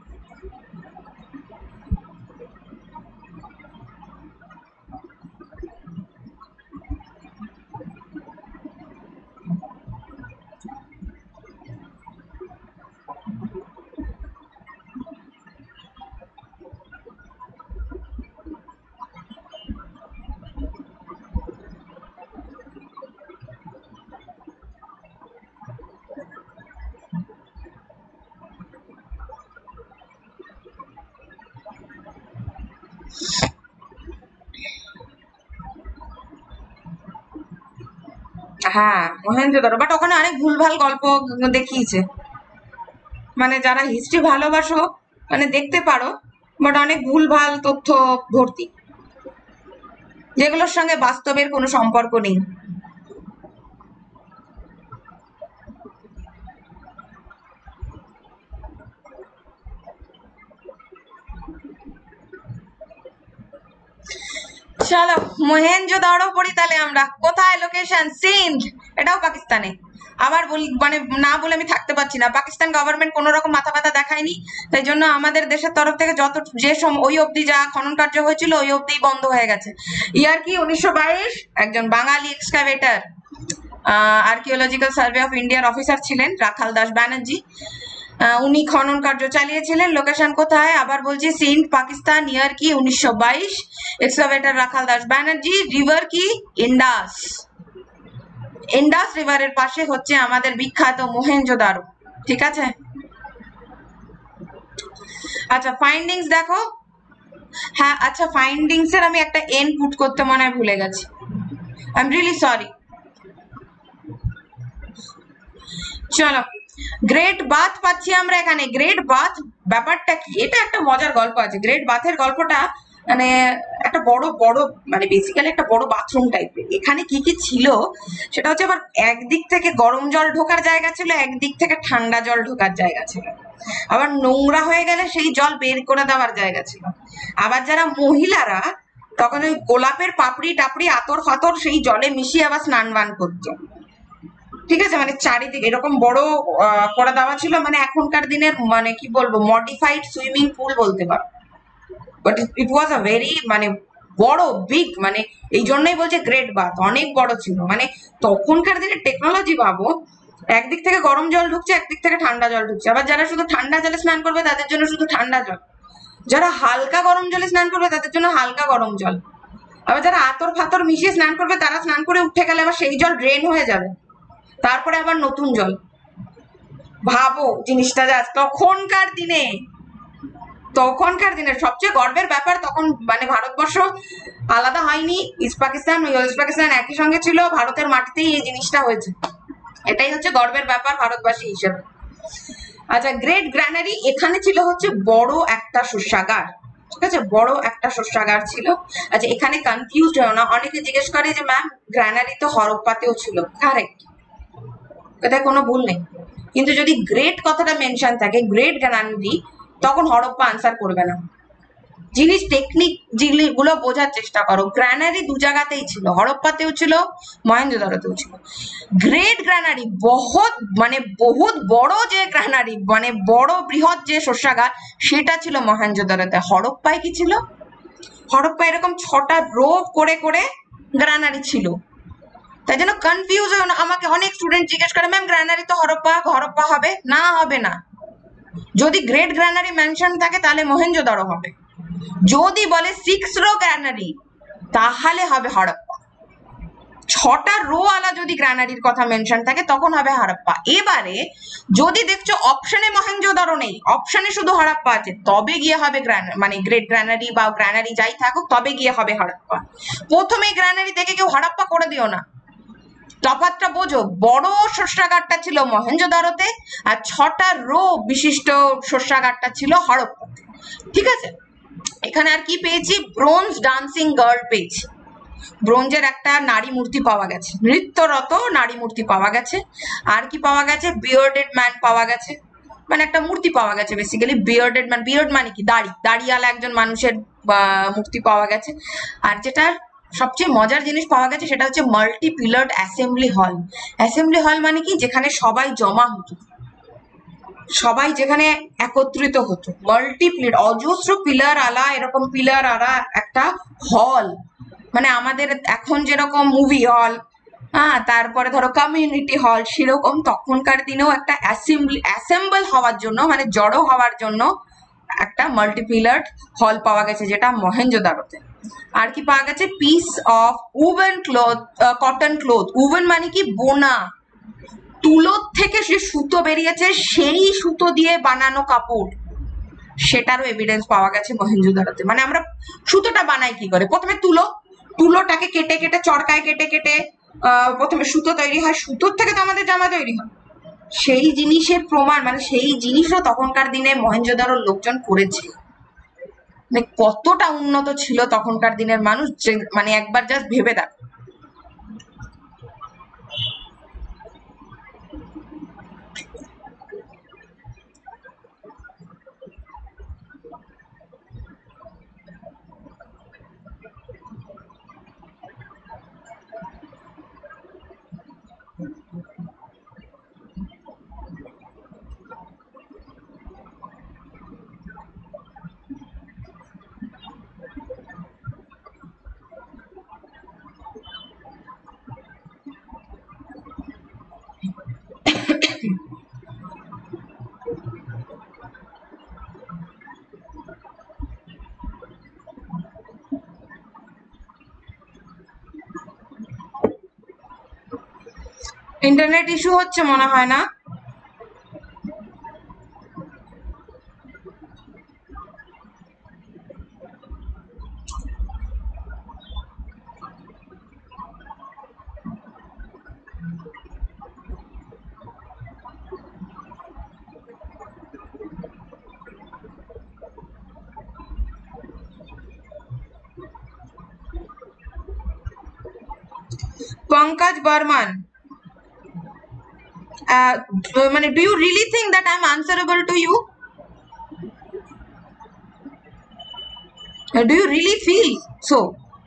হ্যাঁ মহেঞ্জোদড়ো, বাট ওখানে অনেক ভুলভাল গল্প দেখিয়েছে। মানে যারা হিস্ট্রি ভালোবাসো মানে দেখতে পারো, বাট অনেক ভুলভাল তথ্য ভর্তি, যেগুলোর সঙ্গে বাস্তবের কোনো সম্পর্ক নেই। চলো মহেঞ্জোদড়ো পড়ি তাহলে আমরা। কোথায় লোকেশন? সিন্ধ, এটাও পাকিস্তানে। আবার বলি মানে না বলে আমি থাকতে পারছি না, পাকিস্তান গভর্নমেন্ট কোনো রকম মাথা ব্যথা দেখায়নি, তাই জন্য আমাদের দেশের তরফ থেকে যত যে ওই অবধি যা খনন কার্য হয়েছিল ওই অবধি বন্ধ হয়ে গেছে। ইয়ার কি উনিশশো বাইশ, একজন বাঙালি এক্সকাভেটর আর্কিওলজিক্যাল সার্ভে অফ ইন্ডিয়ার অফিসার ছিলেন রাখাল দাস ব্যানার্জি, উনি খনন কার্য চালিয়েছিলেন। লোকেশন কোথায় আবার বলছি, সিন্ধ পাকিস্তান। ইয়ার কি উনিশশো বাইশ, এক্সকাভেটর রাখাল দাস ব্যানার্জি। রিভার কি ইন্ডাস, ইন্ডাস রিভারের পাশে হচ্ছে আমাদের বিখ্যাত মহেঞ্জোদারো। ঠিক আছে, আচ্ছা ফাইন্ডিংস দেখো। হ্যাঁ আচ্ছা ফাইন্ডিংস এর আমি একটা এন পুট করতে মনে হয় ভুলে গেছি, আই এম রিয়েলি সরি। চলো গ্রেট বাথ পাচ্ছি আমরা এখানে। গ্রেট বাথ ব্যাপারটা কি, এটা একটা মজার গল্প আছে। গ্রেট বাথের গল্পটা মানে একটা বড় বড় মানে বেসিক্যালি একটা বড় বাথরুম টাইপের। এখানে কি কি ছিল সেটা হচ্ছে, আবার একদিক থেকে গরম জল ঢোকার জায়গা ছিল, একদিক থেকে ঠান্ডা জল ঢোকার জায়গা ছিল, আবার নোংরা হয়ে গেলে সেই জল বের করে দেওয়ার জায়গা ছিল। আবার যারা মহিলারা তখন ওই গোলাপের পাপড়ি টাপড়ি আতর ফাতর সেই জলে মিশিয়ে আবার স্নান বান করতো। ঠিক আছে, মানে চারিদিকে এরকম বড় করে দেওয়া ছিল, মানে এখনকার দিনের মানে কি বলবো মডিফাইড সুইমিং পুল বলতে পারো, but it was a very মানে বড় বিগ, মানে এই জন্যই বলছে গ্রেট বাথ, অনেক বড় ছিল। মানে তখনকার দিনের টেকনোলজি ভাবো, একদিক থেকে গরম জল ঢুকছে, একদিক থেকে ঠান্ডা জল ঢুকছে। আবার যারা শুধু ঠান্ডা জলে স্নান করবে তাদের জন্য শুধু ঠান্ডা জল, যারা হালকা গরম জলে স্নান করবে তাদের জন্য হালকা গরম জল, আবার যারা আতর ফাতর মিশিয়ে স্নান করবে তারা স্নান করে উঠে গেলে আবার সেই জল ড্রেন হয়ে যাবে, তারপরে আবার নতুন জল। ভাবো জিনিসটা যা তখনকার দিনে, তখনকার দিনের সবচেয়ে গর্বের ব্যাপার, তখন মানে ভারতবর্ষ আলাদা হয়নি, ইস্ট পাকিস্তান ওয়েস্ট পাকিস্তান একই সঙ্গে ছিল, ভারতের মাটিতেই এই জিনিসটা হয়েছে, এটাই হচ্ছে গর্বের ব্যাপার ভারতবাসী হিসেবে। আচ্ছা গ্রেট গ্র্যানারি, এখানে ছিল হচ্ছে বড় একটা শস্যাগার। ঠিক আছে, বড় একটা শস্যাগার ছিল। আচ্ছা এখানে কনফিউজড হও না, অনেকে জিজ্ঞেস করে যে ম্যাম গ্র্যানারি তো হরপ্পাতেও ছিল, কারেক্ট, কথায় কোনো ভুল নেই, কিন্তু যদি গ্রেট কথাটা মেনশন থাকে গ্রেট গ্র্যানারি তখন হরপ্পা আনসার করবে না। জিনিস টেকনিক যেগুলো বোঝার চেষ্টা করো। গ্র্যানারি দু জায়গাতেই ছিল, হরপ্পাতেও ছিল, মহেঞ্জোদারোতেও ছিল। গ্রেট গ্র্যানারি বহুত মানে বহুত বড় যে গ্র্যানারি মানে বড় বৃহৎ যে শস্যাগার সেটা ছিল মহেঞ্জোদারোতে। হরপ্পায় কি ছিল? হরপ্পায় এরকম ছটা রো করে করে গ্র্যানারি ছিল। তাই জন্য কনফিউজ হয় না। আমাকে অনেক স্টুডেন্ট জিজ্ঞেস করে ম্যাম গ্র্যানারি তো হরপ্পা হরপ্পা হবে না? হবে না। যদি গ্রেট গ্র্যানারি মেনশন থাকে তাহলে মহেঞ্জোদারো হবে, যদি বলে সিক্স রো গ্র্যানারি তাহলে হবে হরপ্পা। ছটা রো আলা যদি গ্র্যানারির কথা মেনশন থাকে তখন হবে হরপ্পা। এবারে যদি দেখছো অপশনে মহেঞ্জোদারো নেই, অপশনে শুধু হরপ্পা আছে, তবে গিয়ে হবে মানে গ্রেট গ্র্যানারি বা গ্র্যানারি যাই থাকুক, তবে গিয়ে হবে হরপ্পা। প্রথমে গ্র্যানারি দেখে কেউ হরপ্পা করে দিও না, তফাৎটা বোঝো। বড় শস্যাগারটা ছিল মহেঞ্জোদারোতে আর ছটা রো বিশিষ্ট শস্যাগারটা ছিল হরপ্পাতে। ঠিক আছে, এখানে আর কি পেয়েছি? ব্রোঞ্জ ডান্সিং গার্ল পেয়েছি। ব্রোঞ্জের একটা নারী মূর্তি পাওয়া গেছে, নৃত্যরত নারী মূর্তি পাওয়া গেছে। আর কি পাওয়া গেছে? বিয়ার্ডেড ম্যান পাওয়া গেছে, মানে একটা মূর্তি পাওয়া গেছে বেসিক্যালি। বিয়ার্ডেড ম্যান, বিয়ার্ড মানে কি? দাড়ি, দাড়িওয়ালা একজন মানুষের মূর্তি পাওয়া গেছে। আর যেটা সবচেয়ে মজার জিনিস পাওয়া গেছে সেটা হচ্ছে multi pillared assembly hall. Assembly hall মানে কি? যেখানে সবাই জমা হতো, সবাই যেখানে একত্রিত হতো। মাল্টি পিলার, অজস্র পিলার আলা, এরকম পিলার আলা একটা হল। মানে আমাদের এখন যেরকম মুভি হল, হ্যাঁ, তারপরে ধরো কমিউনিটি হল, সেরকম তখনকার দিনেও একটা অ্যাসেম্বলি অ্যাসেম্বল হওয়ার জন্য মানে জড়ো হওয়ার জন্য একটা মাল্টি পিলার্ড হল পাওয়া গেছে, যেটা মহেঞ্জোদারোতে। আর কি পাওয়া গেছে? Piece of woven cloth, cotton cloth. Woven মানে কি? বোনা। তুলোর থেকে যে সুতো বেরিয়েছে সেই সুতো দিয়ে বানানো কাপড়, সেটারও এভিডেন্স পাওয়া গেছে মহেঞ্জোদারোতে। মানে আমরা সুতোটা বানাই কি করে? প্রথমে তুলো, তুলোটাকে কেটে কেটে চড়কায় কেটে কেটে আহ প্রথমে সুতো তৈরি হয়, সুতোর থেকে তো আমাদের জামা তৈরি হয়। সেই জিনিসের প্রমাণ, মানে সেই জিনিসও তখনকার দিনে মহেঞ্জোদারোর লোকজন করেছে। মানে কতটা উন্নত ছিল তখনকার দিনের মানুষ, মানে একবার জাস্ট ভেবে দেখ। ইন্টারনেট ইস্যু হচ্ছে মনে হয় না? Pankaj Barman, uh, মানে do you really think that I'm answerable to you? Do you really feel so?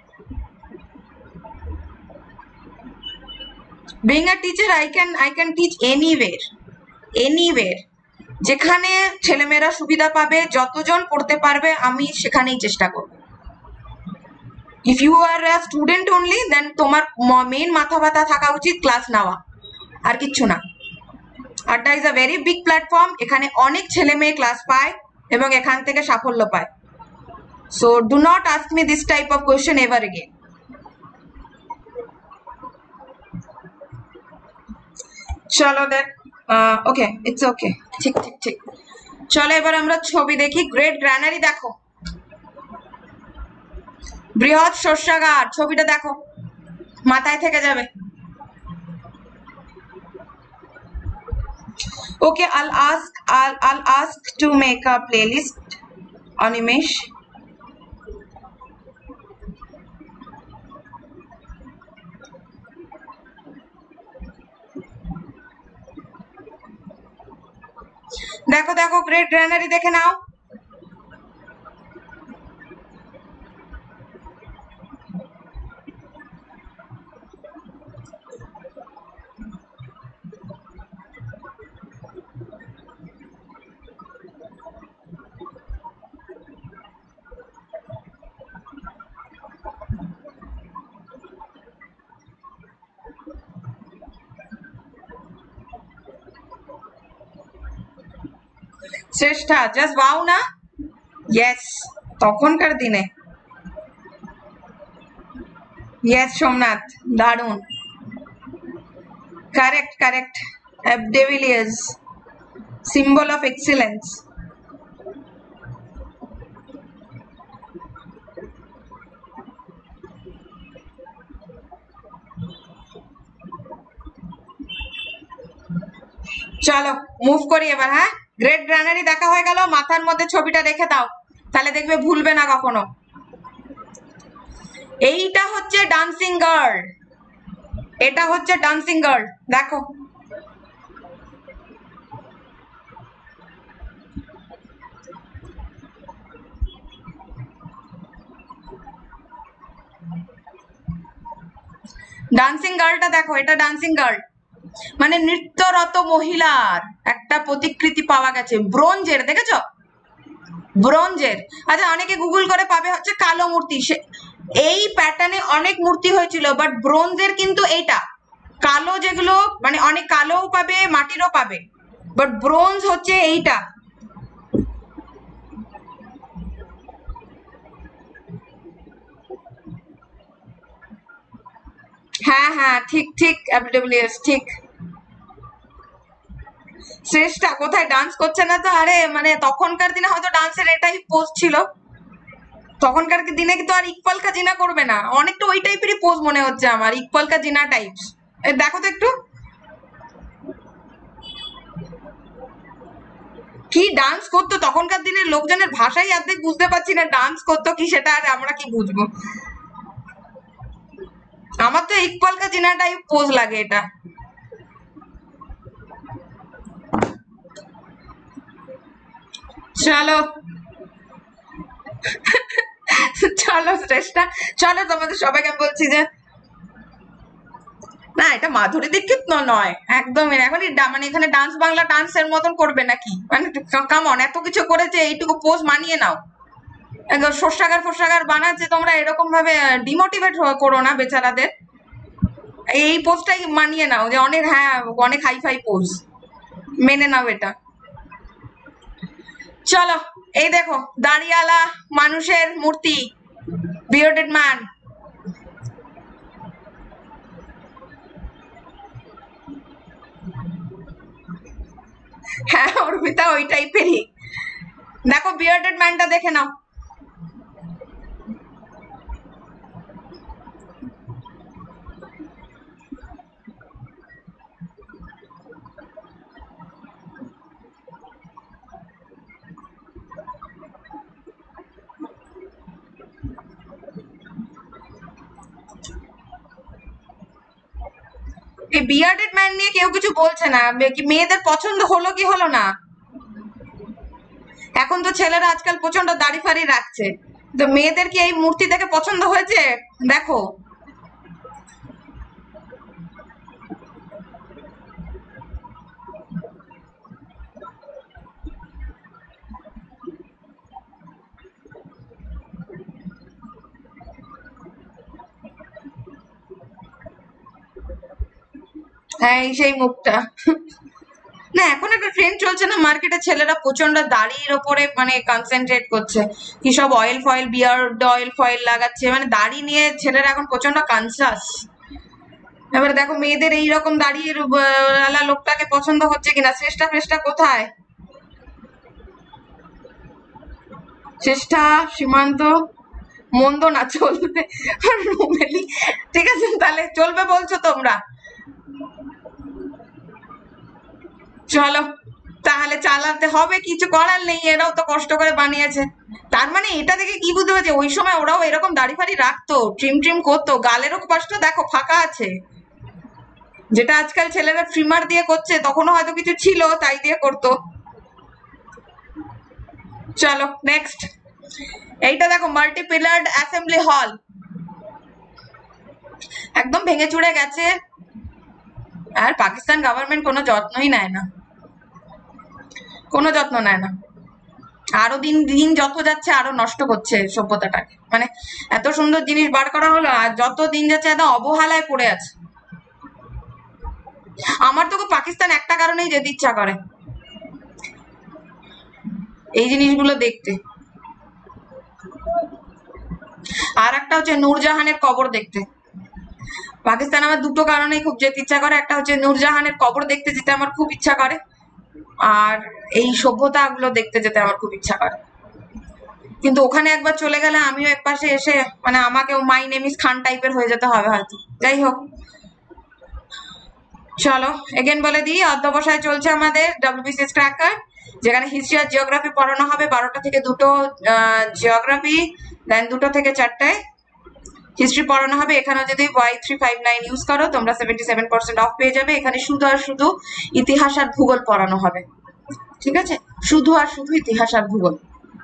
Being a teacher, I can I can teach anywhere, anywhere. যেখানে ছেলেমেয়েরা সুবিধা পাবে, যতজন পড়তে পারবে, আমি সেখানেই চেষ্টা করব। If you are a student only, then তোমার মেইন মাথা ব্যথা থাকা উচিত ক্লাস নেওয়া, আর কিচ্ছু না। Adda is a very big platform, এখানে অনেক ছেলে মেয়ে ক্লাস পায় এবং এখান থেকে সাফল্য পায়। So do not ask me this type of question ever again. চলো দেখ, ওকে, ইটস ওকে, ঠিক ঠিক ঠিক। চলো এবার আমরা ছবি দেখি। গ্রেট গ্র্যানারি দেখো, বৃহৎ শস্যাগার, ছবিটা দেখো, মাথায় থেকে যাবে। Okay, I'll ask I'll I'll ask to make a playlist on Animesh. দেখো দেখো, গ্রেট গ্র্যানারি দেখে নাও। শ্রেষ্ঠা জাস্ট ওয়াও না? ইয়েস, তখনকার দিনে। ইয়েস সোমনাথ, দারুণ, correct correct. De Villiers, symbol of excellence. চলো মুভ করি এবার। হ্যাঁ, গ্রেট গ্র্যানারি দেখা হয়ে গেল, মাথার মধ্যে ছবিটা রেখে দাও, তাহলে দেখবে ভুলবে না কখনো। এইটা হচ্ছে ডান্সিং গার্ল, এটা হচ্ছে ডান্সিং গার্ল, দেখো। ডান্সিং গার্লটা দেখো, এটা ডান্সিং গার্ল, মানে নৃত্যরত মহিলার একটা প্রতিকৃতি পাওয়া গেছে, ব্রোঞ্জের, দেখেছো? ব্রোঞ্জের। আচ্ছা, অনেকে গুগল করে পাবে হচ্ছে কালো মূর্তি, এই প্যাটার্নে অনেক মূর্তি হয়েছিল, বাট ব্রোঞ্জের কিন্তু এইটা কালো, যেগুলো মানে অনেক কালোও পাবে, মাটিরও পাবে, বাট ব্রোঞ্জ হচ্ছে এইটা। হ্যাঁ হ্যাঁ, ঠিক ঠিক, ডব্লিউডব্লিউএস ঠিক। শ্রেষ্ঠা কোথায় ডান্স করছে না তো? আরে মানে তখনকার দিনে হয়তো ডান্সের এটাই পোজ ছিল, তখনকার দিনে কিন্তু আর ইকবাল কাজিনা করবে না, অনেকটা ওই টাইপেরই পোজ মনে হচ্ছে আমার, ইকবাল কাজিনা টাইপস। দেখো তো একটু কি ডান্স করতো তখনকার দিনের লোকজনের, ভাষাই অর্ধেক বুঝতে পারছি না, ডান্স করতো কি সেটা আর আমরা কি বুঝবো। আমার তো ইকবাল কাজিনা টাইপ পোজ লাগে এটা। চলো চলো শ্রেষ্ঠা, চলো তোমাদের সবাইকে বলছি যে না, এটা মাধুরী দীক্ষিত নয় একদমই, এখন মানে এখানে ডান্স বাংলা ডান্সের মতন করবে নাকি, মানে কামন, এত কিছু করেছে, এইটুকু পোজ মানিয়ে নাও। একদম শস্যাগার ফস্যাগার বানাচ্ছে, তোমরা এরকম ভাবে ডিমোটিভেট করো না বেচারাদের, এই পোজটাই মানিয়ে নাও যে অনেক, হ্যাঁ অনেক হাই ফাই পোজ, মেনে নাও এটা। চলো এই দেখো দাঁড়িয়ালা মানুষের মূর্তি, বিয়ার্ডেড ম্যান। হ্যাঁ অর্পিতা ওই টাইপেরই, দেখো বিয়ার্ডেড ম্যানটা দেখে নাও। এই বিয়ার্ডেড ম্যান নিয়ে কেউ কিছু বলছে না, কি মেয়েদের পছন্দ হলো কি হলো না? এখন তো ছেলেরা আজকাল প্রচন্ড দাড়ি ফাড়ি রাখছে, তো মেয়েদের কি এই মূর্তি দেখে পছন্দ হয়েছে? দেখো হ্যাঁ, এই সেই মুখটা। না এখন একটা ট্রেন্ড চলছে না মার্কেটে, ছেলেরা প্রচন্ড দাড়ির ওপরে মানে কনসেন্ট্রেট করছে, কি সব oil foil, beard oil foil লাগাচ্ছে, মানে দাড়ি নিয়ে ছেলেরা এখন প্রচন্ড কনসাস। এবার দেখো মেয়েদের এইরকম দাড়ির লোকটাকে পছন্দ হচ্ছে কিনা। শ্রেষ্ঠা ফ্রেষ্ঠা কোথায়? চেষ্টা, সীমান্ত, মন্দ না চলবে, রুমেলি, ঠিক আছে তাহলে চলবে বলছো তোমরা? চলো তাহলে চালাতে হবে, কিছু করার নেই, এরাও তো কষ্ট করে বানিয়েছে। তার মানে এটা দেখে কি বুঝতে পারছি, ওই সময় ওরাও এরকম দাড়ি ফাড়ি রাখতো, ট্রিম ট্রিম করতো, গালেরও পাশটা দেখো ফাঁকা আছে, যেটা আজকাল ছেলেরা ট্রিমার দিয়ে করছে, তখনও হয়তো কিছু ছিল তাই দিয়ে করতো। চলো নেক্সট, এইটা দেখো মাল্টি পিলার্ড অ্যাসেম্বলি হল, একদম ভেঙে চুড়ে গেছে, আর পাকিস্তান গভর্নমেন্ট কোনো যত্নই নেয় না, কোনো যত্ন নেয় না, আরো দিন দিন যত যাচ্ছে আরো নষ্ট করছে সভ্যতাটাকে, মানে এত সুন্দর জিনিস বার করা হলো আর যত দিন যাচ্ছে একদম অবহেলায় পড়ে আছে। আমার তো পাকিস্তান একটা কারণেই যেতে ইচ্ছা করে, এই জিনিসগুলো দেখতে। আর একটা হচ্ছে নূরজাহানের কবর দেখতে। পাকিস্তান আমার দুটো কারণে খুব যেতে ইচ্ছা করে, একটা হচ্ছে নূরজাহানের কবর দেখতে যেতে আমার খুব ইচ্ছা করে, আর এই সভ্যতা গুলো দেখতে যেতে আমার খুব ইচ্ছা করে। কিন্তু ওখানে একবার চলে গেলে আমিও এক পাশে এসে মানে আমাকেও মাই নেম ইজ খান টাইপের হয়ে যেতে হবে হয়তো। যাই হোক, চলো এগেন বলে দিই, অধ্যবসায় চলছে আমাদের ডব্লিউবিসিএস ক্র্যাকার, যেখানে হিস্ট্রি আর জিওগ্রাফি পড়ানো হবে বারোটা থেকে দুটো জিওগ্রাফি, দেন দুটো থেকে চারটায় হিস্ট্রি পড়ানো হবে। এখানে যদি Y three five nine use করো তোমরা সেভেন্টি সেভেন পার্সেন্ট অফ পেয়ে যাবে। এখানে শুধু আর শুধু ইতিহাস আর ভূগোল পড়ানো হবে, ঠিক আছে? শুধু আর শুধু ইতিহাস আর ভূগোল।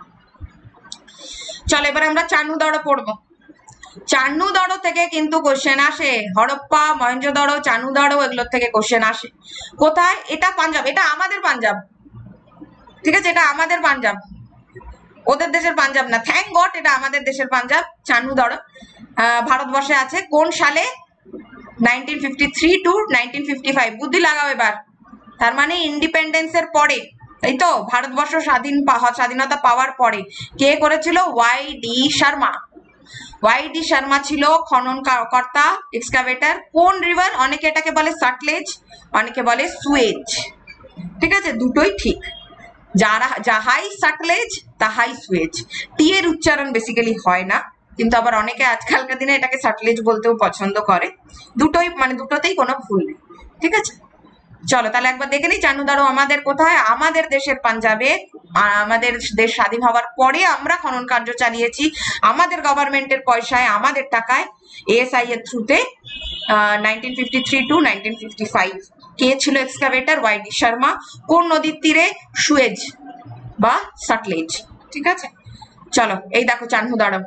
চলো এবার আমরা চান্নুদড়ো পড়বো। চান্নুদড়ো থেকে কিন্তু কোশ্চেন আসে, হরপ্পা, মহেঞ্জোদড়ো, চান্নুদড়ো এগুলোর থেকে কোশ্চেন আসে। কোথায়? এটা পাঞ্জাব, এটা আমাদের পাঞ্জাব, ঠিক আছে? এটা আমাদের পাঞ্জাব, ওদের দেশের পাঞ্জাব না। থ্যাংক গড এটা আমাদের দেশের পাঞ্জাব। চান্নুদড়ো ভারতবর্ষে আছে কোন সালে? Nineteen fifty three to nineteen fifty five. বুদ্ধি লাগাও এবার। তার মানে ইন্ডিপেন্ডেন্সের পরে, তাই তো? ভারতবর্ষ স্বাধীন স্বাধীনতা পাওয়ার পরে কে করেছিল? Y D Sharma. Y D Sharma ছিল খনন কর্তা, এক্সকাভেটর। কোন রিভার? অনেকে এটাকে বলে সাটলেজ, অনেকে বলে সুয়েজ, ঠিক আছে? দুটোই ঠিক। যারা যাহাই সাটলেজ তাহাই সুয়েজ। টি এর উচ্চারণ বেসিক্যালি হয় না, কিন্তু আবার অনেকে আজকালকার দিনে এটাকে সাটলেজ বলতেও পছন্দ করে। দুটোই মানে দুটোতেই কোনো ভুল নেই, ঠিক আছে? চলো তাহলে একবার দেখে নিই চান্নুদড়ো আমাদের কোথায়। আমাদের দেশের পাঞ্জাবে। আমাদের দেশ স্বাধীন হওয়ার পরে আমরা খনন কার্য চালিয়েছি আমাদের গভর্নমেন্টের পয়সায়, আমাদের টাকায়, এএসআই এর থ্রুতে, nineteen fifty three to nineteen fifty five. কে ছিল এক্সকাভেটর? Y D Sharma. কোন নদীর তীরে? সুয়েজ বা সাটলেজ, ঠিক আছে? চলো এই দেখো চান্নুদড়ো,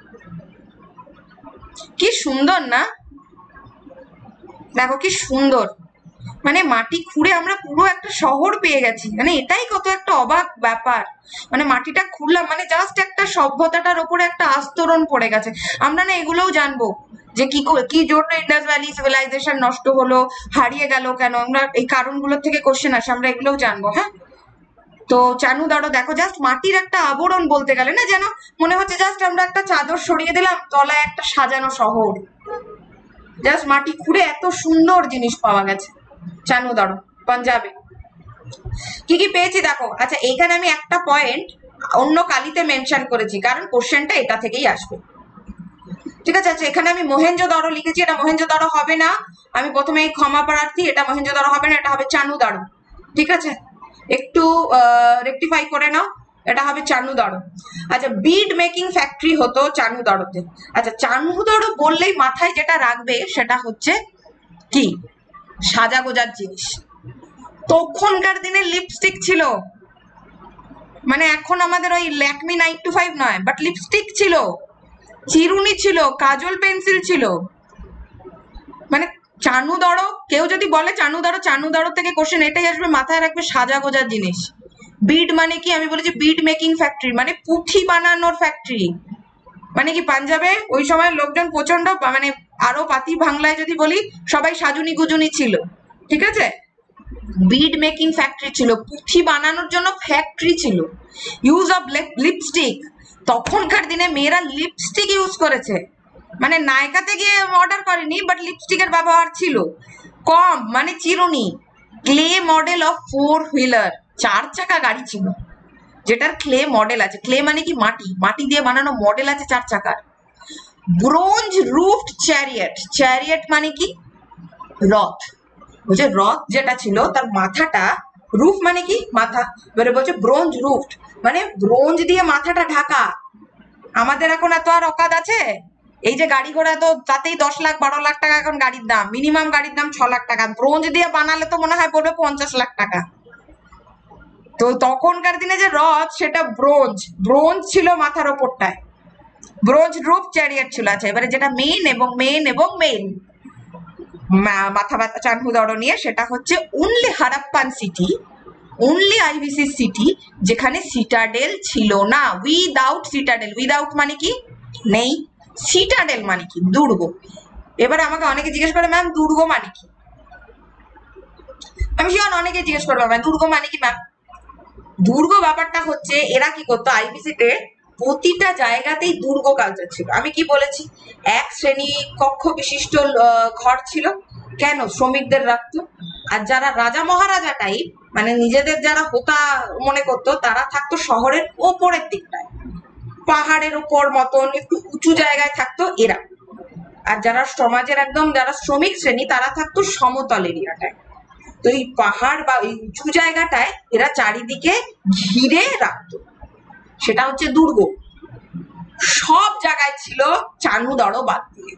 কি সুন্দর না? দেখো কি সুন্দর, মানে মাটি খুঁড়ে আমরা পুরো একটা শহর পেয়ে গেছি। মানে এটাই কত একটা অবাক ব্যাপার। মানে মাটিটা খুঁড়লাম, মানে জাস্ট একটা সভ্যতাটার উপরে একটা আস্তরণ পড়ে গেছে। আমরা না এগুলোও জানবো যে কি কি জন্য ইন্ডাস ভ্যালি সিভিলাইজেশন নষ্ট হলো, হারিয়ে গেল কেন, আমরা এই কারণগুলোর থেকে কোশ্চেন আসে, আমরা এগুলোও জানবো। হ্যাঁ, তো চান্নুদড়ো দেখো, জাস্ট মাটির একটা আবরণ বলতে গেলে না, যেন মনে হচ্ছে জাস্ট আমরা একটা চাদর সরিয়ে দিলাম, তলায় একটা সাজানো শহর। জাস্ট মাটি খুঁড়ে এত সুন্দর জিনিস পাওয়া গেছে চান্নুদড়ো পাঞ্জাবে। কি কি পেয়েছি দেখো। আচ্ছা এইখানে আমি একটা পয়েন্ট অন্য কালিতে মেনশন করেছি, কারণ কোশ্চেনটা এটা থেকেই আসবে, ঠিক আছে? আচ্ছা এখানে আমি মহেঞ্জোদড়ো লিখেছি, এটা মহেঞ্জোদড়ো হবে না। আমি প্রথমেই ক্ষমা প্রার্থী, এটা মহেঞ্জোদড়ো হবে না, এটা হবে চান্নুদড়ো, ঠিক আছে? একটু রেকটিফাই করে নাও, এটা হবে চান্নুদড়ো। আচ্ছা বিড মেকিং ফ্যাক্টরি হতো চান্নুদড়োতে। আচ্ছা চান্নুদড়ো বললেই মাথায় যেটা রাখবে সেটা হচ্ছে কি? সাজা গোজার জিনিস। তখনকার দিনে লিপস্টিক ছিল, মানে এখন আমাদের ওই ল্যাকমি নাইন টু ফাইভ নয়, বাট লিপস্টিক ছিল, চিরুনি ছিল, কাজল পেন্সিল ছিল। মানে চান্নুদড়ো, কেউ যদি বলে চান্নুদড়ো, চান্নুদড়ো থেকে কোশ্চেন এটাই আসবে, মাথায় রাখবে সাজা গোজার জিনিস। বিড মানে কি? আমি বলেছি বিড মেকিং ফ্যাক্টরি, মানে পুঁথি বানানোর ফ্যাক্টরি। মানে কি পাঞ্জাবে ওই সময় লোকজন প্রচন্ড, মানে আরো পাতি বাংলায় যদি বলি, সবাই সাজুনি গুজুনি ছিল, ঠিক আছে? বিড মেকিং ফ্যাক্টরি ছিল, পুঁথি বানানোর জন্য ফ্যাক্টরি ছিল। ইউজ অফ লিপস্টিক, তখনকার দিনে মেয়েরা লিপস্টিক ইউজ করেছে, মানে নায়িকাতে গিয়ে অর্ডার করেনি, বাট লিপস্টিকের ব্যবহার ছিল কম। মানে চিরুনি। Clay model of four wheeler, চার চাকা গাড়ি ছিল যেটার ক্লে মডেল আছে। ক্লে মানে কি? মাটি, মাটি দিয়ে বানানো মডেল আছে চার চাকার। ব্রোঞ্জ রুফড চ্যারিয়েট, চ্যারিয়েট মানে কি? রথ। বলছে রথ যেটা ছিল তার মাথাটা, রুফ মানে কি? মাথা, এবারে বলছে ব্রোঞ্জ রুফড মানে ব্রোঞ্জ দিয়ে মাথাটা ঢাকা। আমাদের এখন এত আর অকাদ আছে? এই যে গাড়ি ঘোড়া তো তাতেই দশ লাখ বারো লাখ টাকা এখন গাড়ির দাম, মিনিমাম গাড়ির দাম ছ লাখ টাকা। ব্রোঞ্জ দিয়ে বানালে তো মনে হয় পড়বে পঞ্চাশ লাখ টাকা। তো তখনকার দিনে যে রথ সেটা ব্রোঞ্জ, ব্রোঞ্জ ছিল মাথার ওপরটায়, ব্রোঞ্জ রুফ চ্যারিয়েট ছিল। আচ্ছা এবারে যেটা মেইন এবং মেইন এবং মেইন মাথা ব্যথা চান্নুদড়ো নিয়ে, সেটা হচ্ছে only Harappan city, only IVC city যেখানে সিটাডেল ছিল না। উইদাউট সিটাডেল, উইদাউট মানে কি? নেই। সিটাডেল মানে কি? দুর্গ। এবারে আমাকে অনেকে জিজ্ঞেস করে ম্যাম দুর্গ মানে কি? আমি শিওর অনেকে জিজ্ঞেস করবে ম্যাম দুর্গ মানে কি ম্যাম। দুর্গ ব্যাপারটা হচ্ছে এরা কি করতো আইবিসিতে প্রতিটা জায়গাতেই দুর্গ কালচার ছিল। আমি কি বলেছি, এক শ্রেণী কক্ষ বিশিষ্ট ঘর ছিল, কেন? শ্রমিকদের রাখতো। আর যারা রাজা মহারাজা টাইপ মানে নিজেদের যারা হোতা মনে করতো তারা থাকতো শহরের ওপরের দিকটায়, পাহাড়ের ওপর মতন একটু উঁচু জায়গায় থাকতো এরা। আর যারা সমাজের একদম যারা শ্রমিক শ্রেণী তারা থাকতো সমতল এরিয়াটায়। তো এই পাহাড় বা এই উঁচু জায়গাটায় এরা চারিদিকে ঘিরে রাখতো, সেটা হচ্ছে দুর্গ। সব জায়গায় ছিল চান্নুদড় বাদ দিয়ে,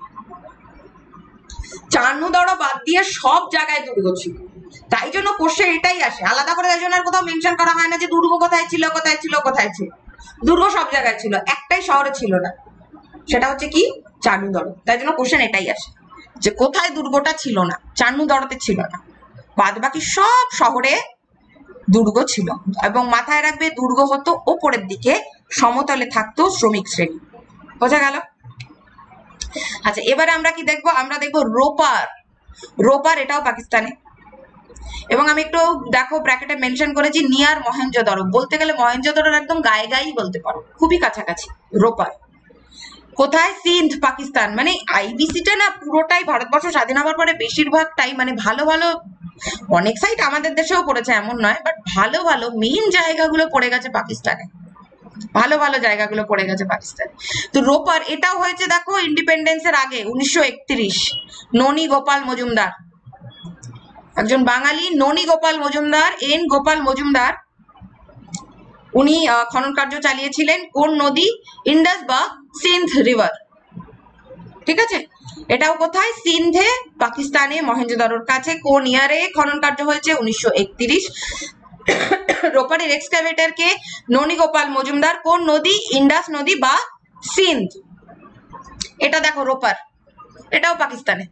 চান্নুদড় বাদ দিয়ে সব জায়গায় দুর্গ ছিল। তাই জন্য কোশ্চেন এটাই আসে, আলাদা করে তাই জন্য আর কোথাও মেনশন করা হয় না যে দুর্গ কোথায় ছিল কোথায় ছিল কোথায় ছিল। দুর্গ সব জায়গায় ছিল, একটাই শহরে ছিল না, সেটা হচ্ছে কি চান্নুদড়। তাই জন্য কোশ্চেন এটাই আসে যে কোথায় দুর্গটা ছিল না, চান্নুদড়তে ছিল না, বাদ বাকি সব শহরে দুর্গ ছিল। এবং মাথায় রাখবে দুর্গ হতো ওপরের দিকে, সমতলে থাকতো শ্রমিক শ্রেণী। বোঝা গেল? আচ্ছা এবারে আমরা কি দেখবো, আমরা দেখবো রোপার। রোপার এটাও পাকিস্তানে, এবং আমি একটু দেখো ব্র্যাকেটে মেনশন করেছি নিয়ার মহেঞ্জোদড়ো, বলতে গেলে মহেঞ্জোদড়োর একদম গায়ে গায়েই বলতে পারো, খুবই কাছাকাছি। রোপার কোথায়? সিন্ধ, পাকিস্তান। মানে আইবিসিটা না পুরোটাই ভারতবর্ষ স্বাধীন হওয়ার পরে বেশিরভাগটাই মানে ভালো ভালো, অনেক সাইট আমাদের দেশেও পড়েছে এমন নয়, বাট ভালো ভালো মেইন জায়গাগুলো পড়ে গেছে পাকিস্তানে, ভালো ভালো জায়গাগুলো পড়ে গেছে পাকিস্তানে। তো রোপার এটাও হয়েছে দেখো ইন্ডিপেন্ডেন্সের আগে উনিশশো একত্রিশ। ননী গোপাল মজুমদার, একজন বাঙালি, ননী গোপাল মজুমদার, এন গোপাল মজুমদার, উনি খনন কার্য চালিয়েছিলেন। কোন নদী? ইন্ডাস বা সিন্ধ রিভার। ঠিক আছে, এটাও কোথায়? সিন্ধে, পাকিস্তানে, মহেঞ্জোদড়োর কাছে। কোন ইয়ারে খনন কার্য হয়েছে? উনিশশো একত্রিশ। রোপারের এক্সকাভেটর কে? ননী গোপাল মজুমদার। কোন নদী? ইন্ডাস নদী বা সিন্ধ। এটা দেখো রোপার, এটাও পাকিস্তানে।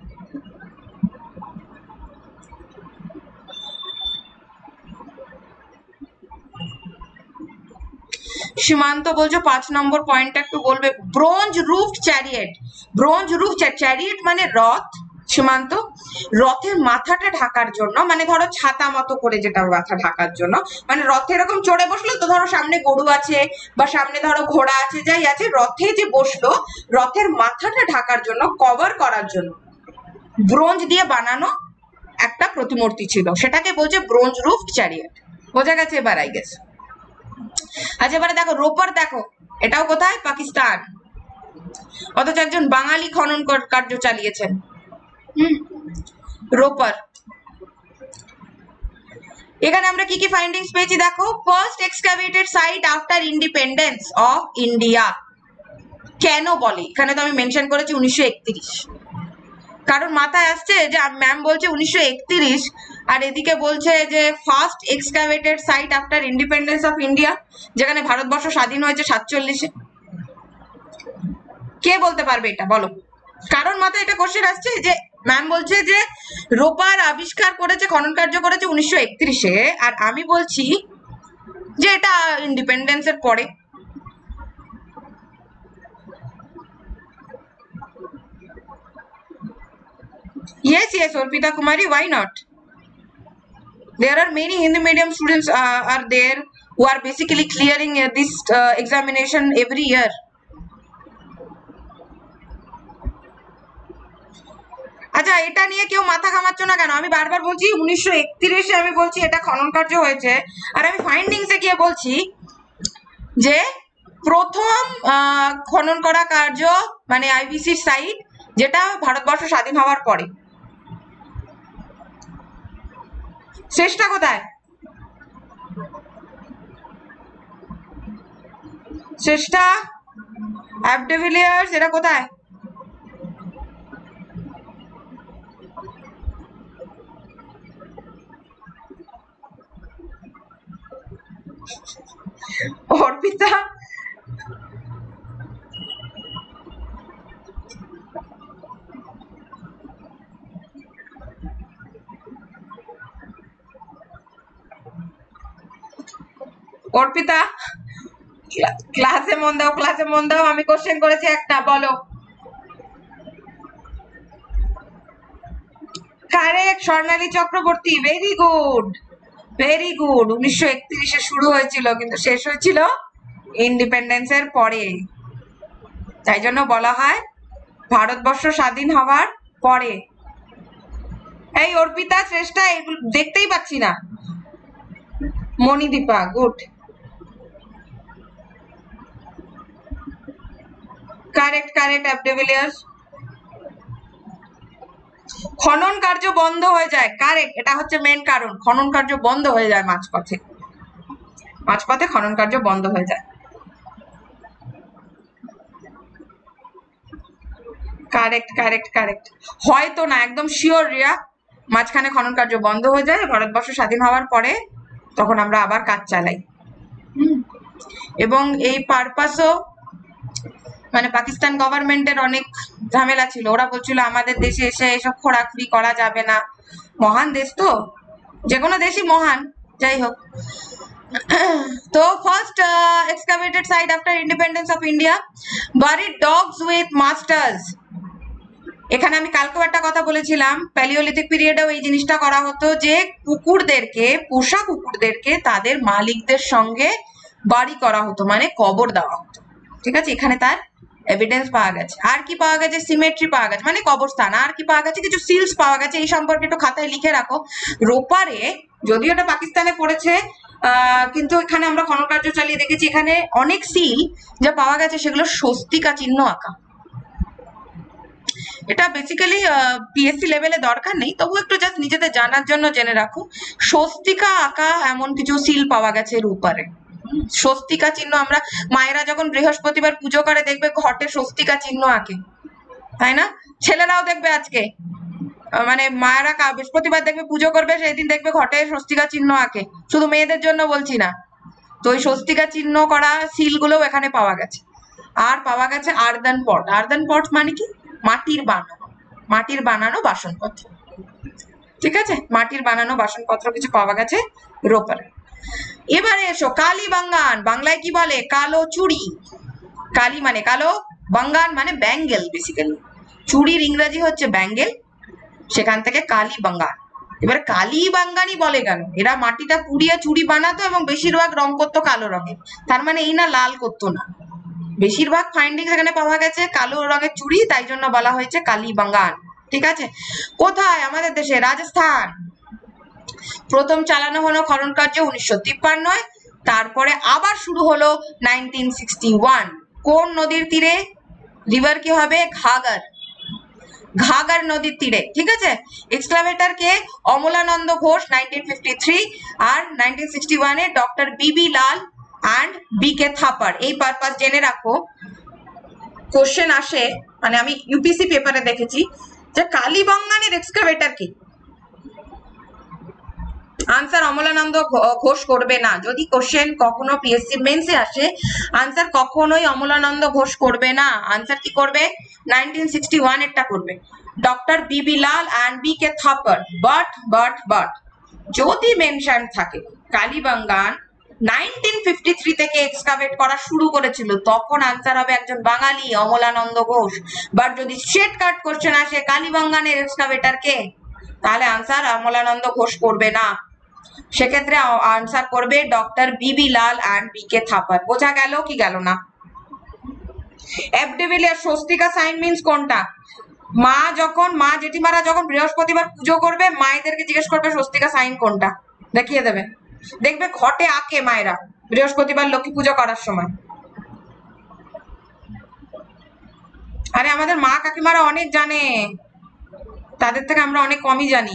সীমান্ত বলছো পাঁচ নম্বর পয়েন্টটা একটু বলবে। Bronze roof chariot, bronze roof chariot মানে রথ। সীমান্ত রথের মাথাটা ঢাকার জন্য, মানে ধরো ছাতা মতো করে যেটা মাথা ঢাকার জন্য, মানে রথে এরকম চড়ে বসলো তো ধরো সামনে গরু আছে বা সামনে ধরো ঘোড়া আছে, যাই আছে, রথে যে বসলো রথের মাথাটা ঢাকার জন্য, কভার করার জন্য ব্রোঞ্জ দিয়ে বানানো একটা প্রতিমূর্তি ছিল, সেটাকে বলছে ব্রোঞ্জ রুফ চ্যারিয়েট। বোঝা গেছে এবার? I guess. আচ্ছা এবারে দেখো রোপার, দেখো এটাও কোথায়? পাকিস্তান। অথচ একজন বাঙালি খনন কার্য চালিয়েছেন। হুম, রোপার। এখানে আমরা কি কি ফাইন্ডিংস পেয়েছি দেখো। First excavated site after independence of India. কেন বলে? এখানে তো আমি মেনশন করেছি উনিশশো একত্রিশ, কারণ মাথায় আসছে যে ম্যাম বলছে উনিশশো একত্রিশ আর এদিকে বলছে যে first excavated site after independence of India, যেখানে ভারতবর্ষ স্বাধীন হয়েছে সাতচল্লিশে। কে বলতে পারবে এটা বলো? কারণ মাথায় এটা কোশ্চেন আসছে যে ম্যাম বলছে যে রোপার আবিষ্কার করেছে, খনন কার্য করেছে উনিশশো একত্রিশে, আর আমি বলছি যে এটা ইন্ডিপেন্ডেন্সের পরে। Yes, yes, Orpita Kumari, why not? There are many Hindi medium students uh, are there who are basically clearing uh, this uh, examination every year. আচ্ছা এটা নিয়ে কেউ মাথা ঘামাচ্ছ না কেন? আমি বারবার বলছি উনিশশো একত্রিশে, আমি বলছি এটা খনন কার্য হয়েছে, আর আমি ফাইন্ডিংসে গিয়ে বলছি যে প্রথম খনন করা কার্য মানে আইবিসির সাইট যেটা ভারতবর্ষ স্বাধীন হওয়ার পরে। শেষটা কোথায়? শেষটা অ্যাবডেভিলিয়ার্স, এটা কোথায়? অর্পিতা অর্পিতা ক্লাসে মন দাও, ক্লাসে মন দাও। আমি কোশ্চেন করেছি একটা, বলো। Correct, Swarnali Chakraborty, very good. Very good. উনিশশো একত্রিশে শুরু হয়েছিল কিন্তু শেষ হয়েছিল ইন্ডিপেন্ডেন্সের পরে, তাই জন্য বলা হয় ভারতবর্ষ স্বাধীন হওয়ার পরে। এই অর্পিতা শ্রেষ্ঠা এগুলো দেখতেই পাচ্ছি না। Manidipa good, correct correct AB de Villiers. খনন কার্য বন্ধ হয়ে যায়, কারেক্ট, এটা হচ্ছে মেন কারণ, খনন কার্য বন্ধ হয়ে যায় মাঝপথে, মাঝপথে খনন কার্য বন্ধ হয়ে যায়। কারেক্ট কারেক্ট কারেক্ট, হয়তো না, একদম শিওর রিয়া, মাঝখানে খনন কার্য বন্ধ হয়ে যায় ভারতবর্ষ স্বাধীন হওয়ার পরে, তখন আমরা আবার কাজ চালাই। এবং এই পারপাসও মানে পাকিস্তান গভর্নমেন্টের অনেক ঝামেলা ছিল, ওরা বলছিল আমাদের দেশে এসে এসব খোরাখুরি করা যাবে না, মহান দেশ তো, যে কোনো দেশই মহান, যাই হোক। তো first excavated site after independence of India, buried dogs with masters. এখানে আমি কালকেও একটা কথা বলেছিলাম, প্যালিওলিথিক পিরিয়ডেও এই জিনিসটা করা হতো যে কুকুরদেরকে, পোষা কুকুরদেরকে তাদের মালিকদের সঙ্গে বাড়ি করা হতো, মানে কবর দেওয়া হতো। ঠিক আছে, এখানে তার এভিডেন্স পাওয়া গেছে। আর কি পাওয়া গেছে? সিমেট্রি পাওয়া গেছে, মানে কবরস্থান। আর কি পাওয়া গেছে? কিছু সিলস পাওয়া গেছে, এই সম্পর্কে একটু খাতায় লিখে রাখো। রোপারে, যদিও এটা পাকিস্তানে পড়েছে, আহ কিন্তু এখানে আমরা খনন কার্য চালিয়ে দেখেছি, এখানে অনেক সিল যা পাওয়া গেছে সেগুলো স্বস্তিকা চিহ্ন আঁকা। এটা বেসিক্যালি পিএসসি লেভেলে দরকার নেই, তবু একটু জাস্ট নিজেদের জানার জন্য জেনে রাখো, স্বস্তিকা আঁকা এমন কিছু সিল পাওয়া গেছে রূপারে। স্বস্তিকা চিহ্ন, আমরা মায়েরা যখন বৃহস্পতিবার পুজো করে দেখবে ঘটে স্বস্তিকা চিহ্ন আঁকে, তাই না? ছেলেরাও দেখবে আজকে, মানে মায়েরা বৃহস্পতিবার দেখবে পুজো করবে, সেই দিন দেখবে ঘটে স্বস্তিকা চিহ্ন আঁকে, শুধু মেয়েদের জন্য বলছি না। তো ওই স্বস্তিকা চিহ্ন করা সিল গুলোও এখানে পাওয়া গেছে। আর পাওয়া গেছে আর্দান পট। আর্দান পট মানে কি? মাটির বানানো, মাটির বানানো বাসনপত্র। ঠিক আছে, মাটির বানানো বাসনপত্র কিছু পাওয়া গেছে রোপারে। এবারে এসো কালীবাঙ্গান, বাংলায় কি বলে? কালো চুড়ি। কালী মানে কালো, বাঙ্গান মানে ব্যাঙ্গেল, বেসিক্যালি চুড়ির ইংরেজি হচ্ছে ব্যাঙ্গেল, সেখান থেকে কালীবাঙ্গান। এবার কালীবাঙ্গানই বলে কেন? এরা মাটিটা পুড়িয়ে চুড়ি বানাতো এবং বেশিরভাগ রং করতো কালো রঙের, তার মানে এই না লাল করতো না, বেশিরভাগ ফাইন্ডিং এখানে পাওয়া গেছে কালো রঙের চুড়ি, তাই জন্য বলা হয়েছে কালীবাঙ্গান। ঠিক আছে, কোথায়? আমাদের দেশে রাজস্থান। প্রথম চালানো হলো খনন কার্য উনিশশো তিপ্পান্নয়, তারপরে আবার শুরু হলো নাইনটিন সিক্সটি ওয়ান। কোন নদীর তীরে? রিভার কি হবে? ঘাগর, ঘাগর নদীর তীরে। ঠিক আছে, এক্সক্লাভেটর কে? Amalananda Ghosh nineteen fifty three, আর নাইনটিন সিক্সটি ওয়ানে doctor B B Lal and B K Thapar. এই পারপাস জেনে রাখো, কোশ্চেন আসে, মানে আমি ইউপিসি পেপারে দেখেছি যে কালীবাঙ্গানের এক্সক্যাভেটর কি? আনসার অমলানন্দ ঘোষ করবে না। যদি কোশ্চেন কখনো পিএসসি মেন্সে আসে, আনসার কখনোই অমলানন্দ ঘোষ করবে না। আনসার কি করবে? নাইনটিন সিক্সটি ওয়ান এরটা করবে, doctor B B Lal and B K Thapar. But but but যদি মেনশন থাকে কালীবাঙ্গান নাইনটিন ফিফটি থ্রি থেকে এক্সকাভেট করা শুরু করেছিল, তখন আনসার হবে একজন বাঙালি, অমলানন্দ ঘোষ। বাট যদি স্ট্রেট কাট কোশ্চেন আসে কালীবাঙ্গানের এক্সকাভেটর কে, তাহলে আনসার অমলানন্দ ঘোষ করবে না, সেক্ষেত্রে আনসার করবে doctor B B Lal and B K Thapar. বোঝা গেল কি গেল না? F de Villiers swastika sign means কোনটা? মা যখন, মা জেঠিমারা যখন বৃহস্পতিবার পুজো করবে, মায়েদেরকে জিজ্ঞেস করবে স্বস্তিকা সাইন কোনটা, দেখিয়ে দেবে। দেখবে ঘটে আঁকে মায়েরা বৃহস্পতিবার লক্ষ্মী পুজো করার সময়। আরে আমাদের মা কাকিমারা অনেক জানে, তাদের থেকে আমরা অনেক কমই জানি।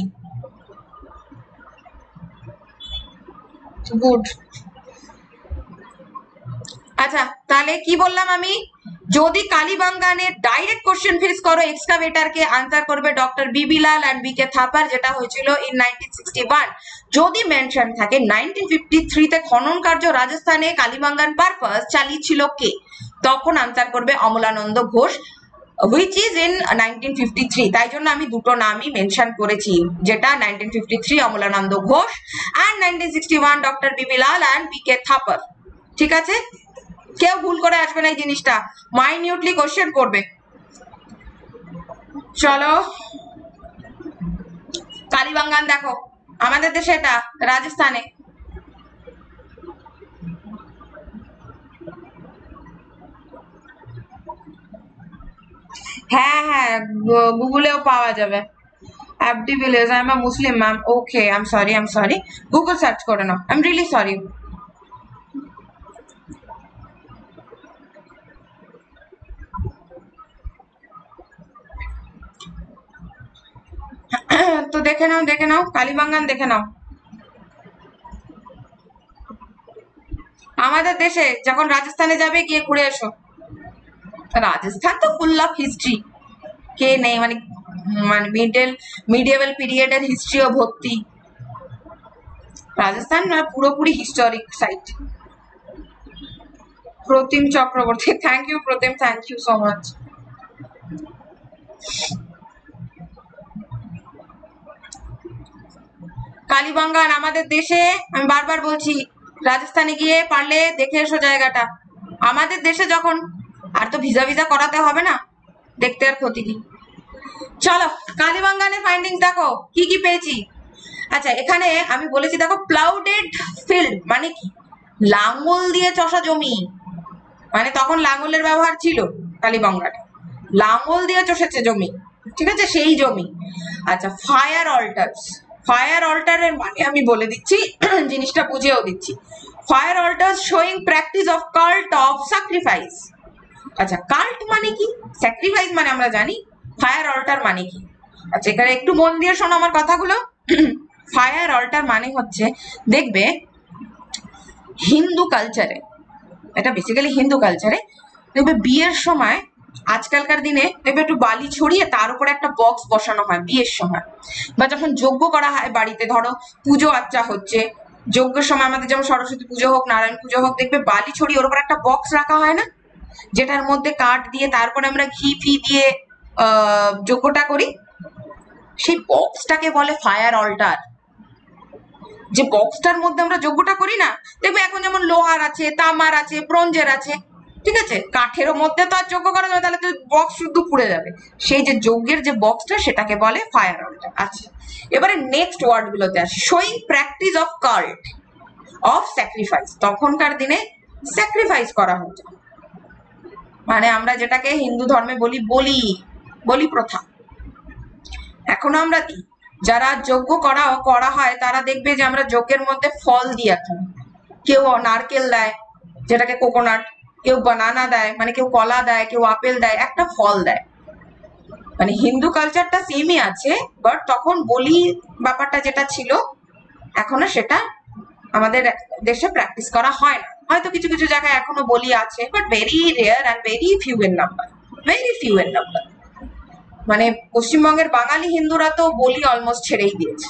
গুড। আচ্ছা, তাহলে কি বললাম আমি? যদি কালীবাঙ্গানের ডাইরেক্ট কোশ্চেন ফেস করো এক্সকাভেটর কে, আনসার করবে doctor B B Lal and B K Thapar, যেটা হয়েছিল ইন নাইনটিন সিক্সটি ওয়ান। যদি মেনশন থাকে নাইনটিন ফিফটি থ্রি তে খনন কার্য রাজস্থানে কালীবাঙ্গান পারপাস চালিয়েছিল কে, তখন আনসার করবে Amalananda Ghosh, which is in nineteen fifty three. তাই জন্য আমি দুটো নামই মেনশন করেছি, যেটা nineteen fifty three Amalananda Ghosh and nineteen sixty one doctor B B Lal and B K Thapar. ঠিক আছে, কেউ ভুল করে আসবে না, এই জিনিসটা মাইনিউটলি কোশ্চেন করবে। চলো কালীবাঙ্গান দেখো, আমাদের দেশে এটা রাজস্থানে। হ্যাঁ হ্যাঁ, গুগলেও পাওয়া যাবে। AB de Villiers, I am a Muslim ma'am. Okay, I am sorry, I am sorry. Google search করে নাও, আই এম রিয়েলি সরি। তো দেখে নাও, দেখে নাও, কালীবাঙ্গান দেখে নাও। আমাদের দেশে যখন রাজস্থানে যাবে গিয়ে ঘুরে এসো। রাজস্থান তো ফুল অফ হিস্ট্রি, কে নেই, মানে মানে মিডল মিডিয়েবল পিরিয়ডের হিস্ট্রিও ভর্তি। রাজস্থান পুরোপুরি historic site. Pratim Chakraborty, thank you Pratim, thank you so much. Kalibangan আমাদের দেশে, আমি বারবার বলছি, রাজস্থানে গিয়ে পারলে দেখে এসো জায়গাটা। আমাদের দেশে যখন, আর তো ভিসা ভিসা করাতে হবে না, দেখতে আর ক্ষতি কি। চলো কালীবাঙ্গানের ফাইন্ডিংস দেখো কি কি পেয়েছি। আচ্ছা, এখানে আমি বলেছি দেখো, প্লাউডেড ফিল্ড মানে কি, লাঙ্গল দিয়ে চষা জমি, মানে তখন লাঙ্গলের ব্যবহার ছিল কালীবাঙ্গানে, লাঙ্গল দিয়ে চষেছে জমি, ঠিক আছে, সেই জমি। আচ্ছা, ফায়ার অল্টার্স, ফায়ার অল্টারের মানে আমি বলে দিচ্ছি, জিনিসটা বুঝেও দিচ্ছি। Fire altars showing practice of cult of sacrifice. আচ্ছা, কাল্ট মানে কি, স্যাক্রিফাইস মানে আমরা জানি, ফায়ার অল্টার মানে কি। আচ্ছা, এখানে একটু মন দিয়ে শোনো আমার কথাগুলো। ফায়ার অল্টার মানে হচ্ছে, দেখবে হিন্দু কালচারে, এটা বেসিক্যালি হিন্দু কালচারে, দেখবে বিয়ের সময়, আজকালকার দিনে দেখবে একটু বালি ছড়িয়ে তার উপরে একটা বক্স বসানো হয় বিয়ের সময়, বা যখন যজ্ঞ করা হয় বাড়িতে, ধরো পুজো আচ্চা হচ্ছে, যজ্ঞের সময় আমাদের যেমন সরস্বতী পুজো হোক, নারায়ণ পুজো হোক, দেখবে বালি ছড়িয়ে ওর উপর একটা বক্স রাখা হয় না, যেটার মধ্যে কাঠ দিয়ে তারপরে আমরা ঘি ফি দিয়ে আহ যজ্ঞটা করি। সেই বক্সটাকে বলে ফায়ার অল্টার। যে বক্সটার মধ্যে আমরা যজ্ঞটা করি না, দেখবে এখন যেমন লোহার আছে, তামার আছে, ব্রোঞ্জের আছে, ঠিক আছে, কাঠের মধ্যে তো আর যজ্ঞ করা যাবে, তাহলে তো বক্স শুদ্ধ পুড়ে যাবে। সেই যে যজ্ঞের যে বক্সটা, সেটাকে বলে ফায়ার অল্টার। আচ্ছা, এবারে নেক্সট ওয়ার্ড গুলোতে আসি। Showing practice of cult of sacrifice, তখনকার দিনে স্যাক্রিফাইস করা হতো, মানে আমরা যেটাকে হিন্দু ধর্মে বলি বলি, বলি প্রথা, এখনো আমরা দিই। যারা যজ্ঞ করা করা হয় তারা দেখবে যে আমরা যজ্ঞের মধ্যে ফল দিই এখন, কেউ নারকেল দেয় যেটাকে কোকোনাট, কেউ বানানা দেয়, মানে কেউ কলা দেয়, কেউ আপেল দেয়, একটা ফল দেয়। মানে হিন্দু কালচারটা সেমই আছে, বাট তখন বলি ব্যাপারটা যেটা ছিল, এখনো সেটা আমাদের দেশে প্র্যাকটিস করা হয় না। হয়তো কিছু কিছু জায়গায় এখনো বলি আছে, but very rare and very few এর নাম্বার, ভেরি ফিউ এর নাম্বার। মানে পশ্চিমবঙ্গের বাঙালি হিন্দুরা তো বলি অলমোস্ট ছেড়েই দিয়েছে।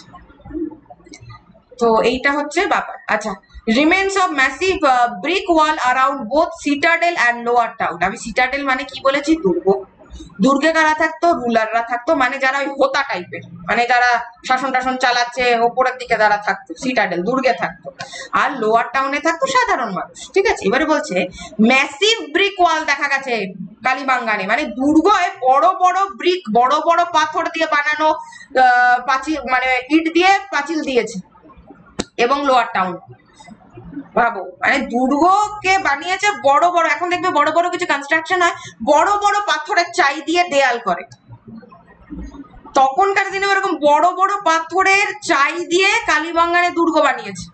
তো এইটা হচ্ছে ব্যাপার। আচ্ছা, remains of massive brick wall around both citadel and lower town. আমি সিটাডেল মানে কি বলেছি, দুর্গ। দুর্গে কারা থাকতো, রুলাররা থাকতো, মানে যারা ওই হোতা টাইপের, মানে যারা শাসন টাসন চালাচ্ছে, ওপরের দিকে যারা থাকতো, সিটাডেল দুর্গে থাকতো। আর লোয়ার টাউনে থাকতো সাধারণ মানুষ, ঠিক আছে। এবারে বলছে ম্যাসিভ ব্রিক ওয়াল দেখা গেছে কালীবাঙ্গানে, মানে দুর্গয় বড় বড় ব্রিক, বড় বড় পাথর দিয়ে বানানো আহ পাঁচিল, মানে ইট দিয়ে পাঁচিল দিয়েছে। এবং লোয়ার টাউন, ভাবো, মানে দুর্গকে বানিয়েছে বড় বড়। এখন দেখবে বড় বড় কিছু কনস্ট্রাকশন হয়, বড় বড় পাথরের চাই দিয়ে দেয়াল করে। তখনকার দিনে এরকম বড় বড় পাথরের চাই দিয়ে কালীবাঙ্গানে দুর্গ বানিয়েছে।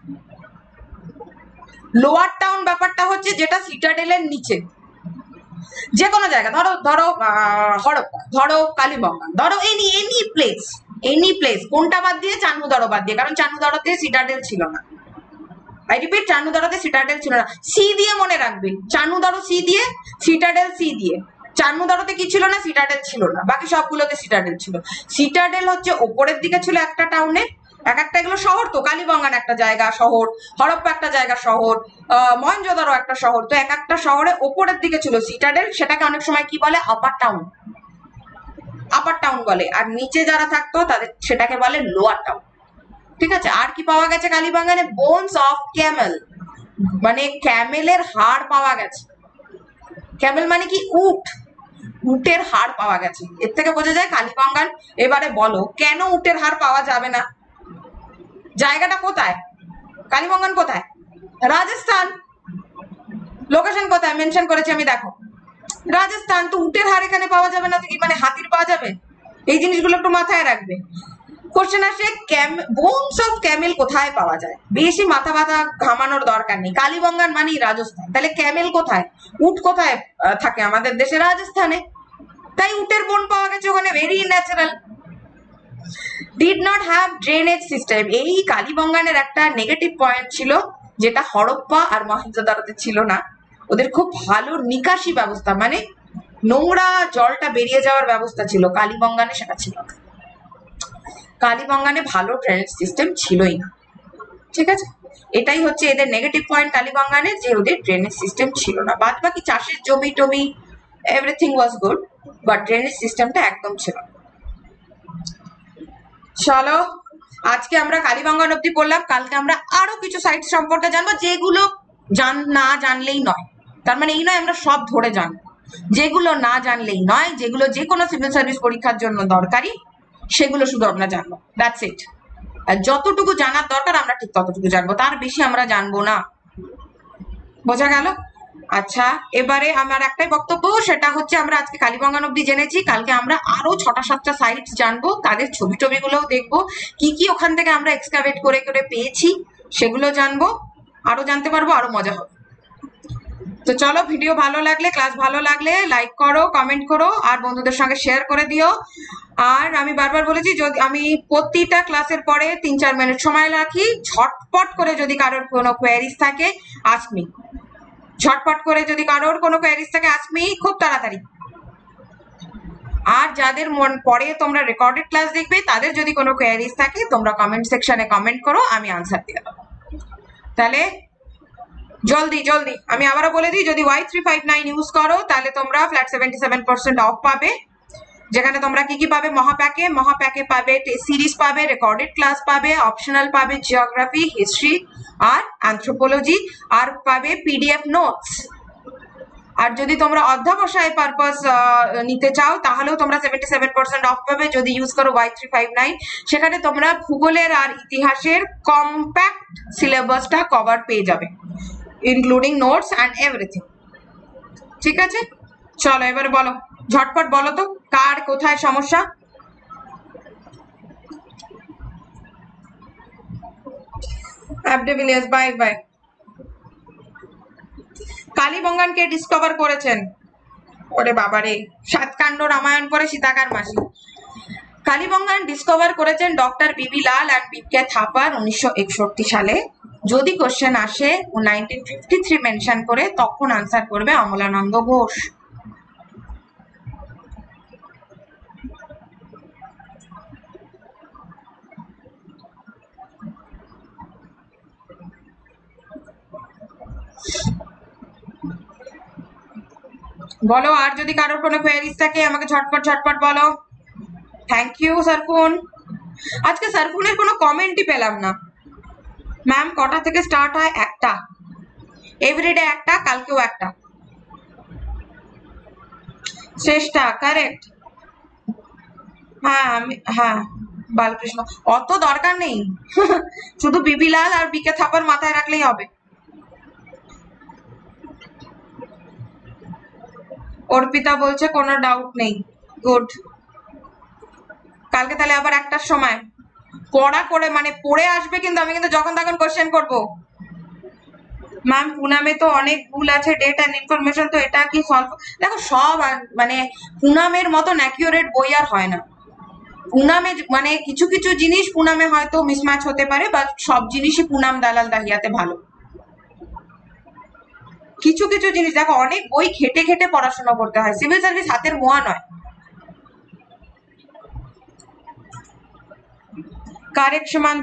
লোয়ার টাউন ব্যাপারটা হচ্ছে যেটা সিটাডেলের নিচে, যে কোনো জায়গা, ধরো ধরো হড়প্পা, ধরো কালীবাঙ্গান, ধরো any any place, any place, কোনটা বাদ দিয়ে, চান্নুদড়ো বাদ দিয়ে, কারণ চান্নুদড়োতে সিটাডেল ছিল না। আই রিপিট, চান্নুদড়োতে সিটাডেল ছিল না। সি দিয়ে মনে রাখবেন, চান্নুদড়ো সি দিয়ে, সিটাডেল সি দিয়ে। চান্নুদড়োতে কি ছিল না, সিটাডেল ছিল না, বাকি সবগুলোতে সিটাডেল ছিল। সিটাডেল হচ্ছে ওপরের দিকে ছিল একটা টাউনে, এক একটা, এগুলো শহর তো, কালীবাঙ্গান একটা জায়গা শহর, হড়প্পা একটা জায়গা শহর, আহ মহেঞ্জোদারো একটা শহর, তো এক একটা শহরে ওপরের দিকে ছিল সিটাডেল, সেটাকে অনেক সময় কি বলে, আপার টাউন, আপার টাউন বলে। আর নিচে যারা থাকতো তাদের সেটাকে বলে লোয়ার টাউন, ঠিক আছে। আর কি পাওয়া গেছে কালীবাঙ্গানে, বোনস অফ ক্যামেল, মানে ক্যামেলের হাড় পাওয়া গেছে। ক্যামেল মানে কি, উট, উটের হাড় পাওয়া গেছে। এর থেকে বোঝা যায় কালীবাঙ্গান। এবারে বলো কেন উটের হাড় পাওয়া যাবে না? জায়গাটা কোথায়, কালীবাঙ্গান কোথায়, রাজস্থান। লোকেশন কোথায় মেনশন করেছি আমি, দেখো, রাজস্থান তো উটের হাড় এখানে পাওয়া যাবে না তো কি মানে হাতির পাওয়া যাবে? এই জিনিসগুলো একটু মাথায় রাখবে। কোশ্চেন আসে বোনস অফ ক্যামেল কোথায় পাওয়া যায়? বেশি মাথা ব্যথা ঘামানোর দরকার নেই। কালীবঙ্গান মানেই রাজস্থান, তাহলে ক্যামেল কোথায়, উট কোথায় থাকে আমাদের দেশে? রাজস্থানে। তাই উটের বোন পাওয়া গেছে ওখানে, very natural. Did not have drainage system, এই কালীবঙ্গানের একটা নেগেটিভ পয়েন্ট ছিল যেটা হরপ্পা আর মহেঞ্জোদারোতে ছিল না। ওদের খুব ভালো নিকাশি ব্যবস্থা, মানে নোংরা জলটা বেরিয়ে যাওয়ার ব্যবস্থা ছিল, কালীবঙ্গানে সেটা ছিল না। কালীবঙ্গানে ভালো ড্রেনেজ সিস্টেম ছিলই না, ঠিক আছে? এটাই হচ্ছে এদের নেগেটিভ পয়েন্ট কালীবঙ্গানের, যে ওদের ড্রেনেজ সিস্টেম ছিল না। বাদ বাকি চাষের জমি টমি everything was good, but drainage সিস্টেমটা একদম ছিল না। চলো আজকে আমরা কালীবঙ্গান অব্দি পড়লাম, কালকে আমরা আরো কিছু সাইট সম্পর্কে জানবো যেগুলো জান না জানলেই নয়। তার মানে এই নয় আমরা সব ধরে জানবো, যেগুলো না জানলেই নয়, যেগুলো যে কোনো সিভিল সার্ভিস পরীক্ষার জন্য দরকারি সেগুলো শুধু আমরা জানবো, দ্যাটস ইট। আর যতটুকু জানার দরকার আমরা ঠিক ততটুকু জানবো, তার বেশি আমরা জানবো না। বোঝা গেল? আচ্ছা, এবারে আমার একটাই বক্তব্য, সেটা হচ্ছে আমরা আজকে কালীবঙ্গান অব্দি জেনেছি, কালকে আমরা আরো ছটা সাতটা সাইটস জানবো, তাদের ছবি টবিগুলোও দেখবো, কি কি ওখান থেকে আমরা এক্সকাভেট করে করে পেয়েছি সেগুলো জানবো, আরো জানতে পারবো, আরো মজা হবে। তো চলো, ভিডিও ভালো লাগলে, ক্লাস ভালো লাগলে লাইক করো, কমেন্ট করো, আর বন্ধুদের সঙ্গে শেয়ার করে দিও। আর আমি বারবার বলেছি, যদি আমি প্রতিটা ক্লাসের পরে তিন চার মিনিট সময় রাখি, ঝটপট করে যদি কারোর কোনো কোয়ারিজ থাকে আস্ক মি, ঝটপট করে যদি কারোর কোনো কোয়ারিজ থাকে আস্ক মি, খুব তাড়াতাড়ি। আর যাদের মন পরে তোমরা রেকর্ডেড ক্লাস দেখবে, তাদের যদি কোনো কোয়ারিজ থাকে তোমরা কমেন্ট সেকশনে কমেন্ট করো, আমি আনসার দিয়ে দেবো। তাহলে জলদি জলদি আমি আবারও বলে দিই, যদি Y three five nine use করো তাহলে তোমরা flat seventy seven percent off পাবে, যেখানে তোমরা কি কি পাবে? মহাপ্যাকে মহাপ্যাকে পাবে টেস্ট সিরিজ পাবে, রেকর্ডেড ক্লাস পাবে, অপশনাল পাবে জিওগ্রাফি, হিস্ট্রি আর অ্যানথ্রোপোলজি, আর পাবে পিডিএফ নোটস। আর যদি তোমরা অধ্যাবসায় পারপাস নিতে চাও তাহলেও তোমরা সেভেন্টি সেভেন পার্সেন্ট অফ পাবে যদি ইউজ করো ওয়াই থ্রি ফাইভ নাইন। সেখানে তোমরা ভূগোলের আর ইতিহাসের কম্প্যাক্ট সিলেবাসটা কভার পেয়ে যাবে, ইনক্লুডিং নোটস অ্যান্ড এভরিথিং। ঠিক আছে, চলো এবারে বলো, ঝটপট বলো তো কার কোথায় সমস্যা। AB de Villiers bye bye. কালীবঙ্গান কে ডিসকভার করেছেন? ওরে বাবারে, সাতকাণ্ড রামায়ণ করে সীতাকার মাসি। কালীবঙ্গান ডিসকভার করেছেন ডক্টর বিবি লাল অ্যান্ড বিকে থাপার উনিশশো একষট্টি সালে। যদি কোশ্চেন আসে ও নাইনটিন ফিফটি থ্রি মেনশন করে, তখন আনসার করবে অমলানন্দ ঘোষ। বলো, আর যদি কারোর কোনো কোয়েরিজ থাকে আমাকে ঝটপট ঝটপট বলো। Thank you Sarfun. আজকে সারফুনের কোনো কমেন্টই পেলাম না। ম্যাম কটা থেকে স্টার্ট হয়? একটা, এভরিডে একটা, কালকেও একটা। শেষটা কারেক্ট। হ্যাঁ আমি, হ্যাঁ বালকৃষ্ণ, অত দরকার নেই শুধু বিবিলাল আর বিকে থাপার মাথায় রাখলেই হবে। অর্পিতা বলছে কোনো ডাউট নেই, গুড। কালকে তাহলে আবার একটার সময় পড়া করে, মানে পড়ে আসবে, কিন্তু আমি কিন্তু যখন তখন কোশ্চেন করবো। ম্যাম পুনামে তো অনেক ভুল আছে, ডেট অ্যান্ড ইনফরমেশন, তো এটা কি সলভ? দেখো সব মানে পুনামের মতন অ্যাকিউরেট বই আর হয় না। পুনামে মানে কিছু কিছু জিনিস পুনামে হয়তো মিসম্যাচ হতে পারে, বা সব জিনিসই পুনাম দালাল দাহিয়াতে ভালো। কিছু কিছু জিনিস দেখো, অনেক বই ঘেটে ঘেটে পড়াশোনা করতে হয়, সিভিল সার্ভিস হাতের মোয়া নয়। কারেক্ট সীমান্ত।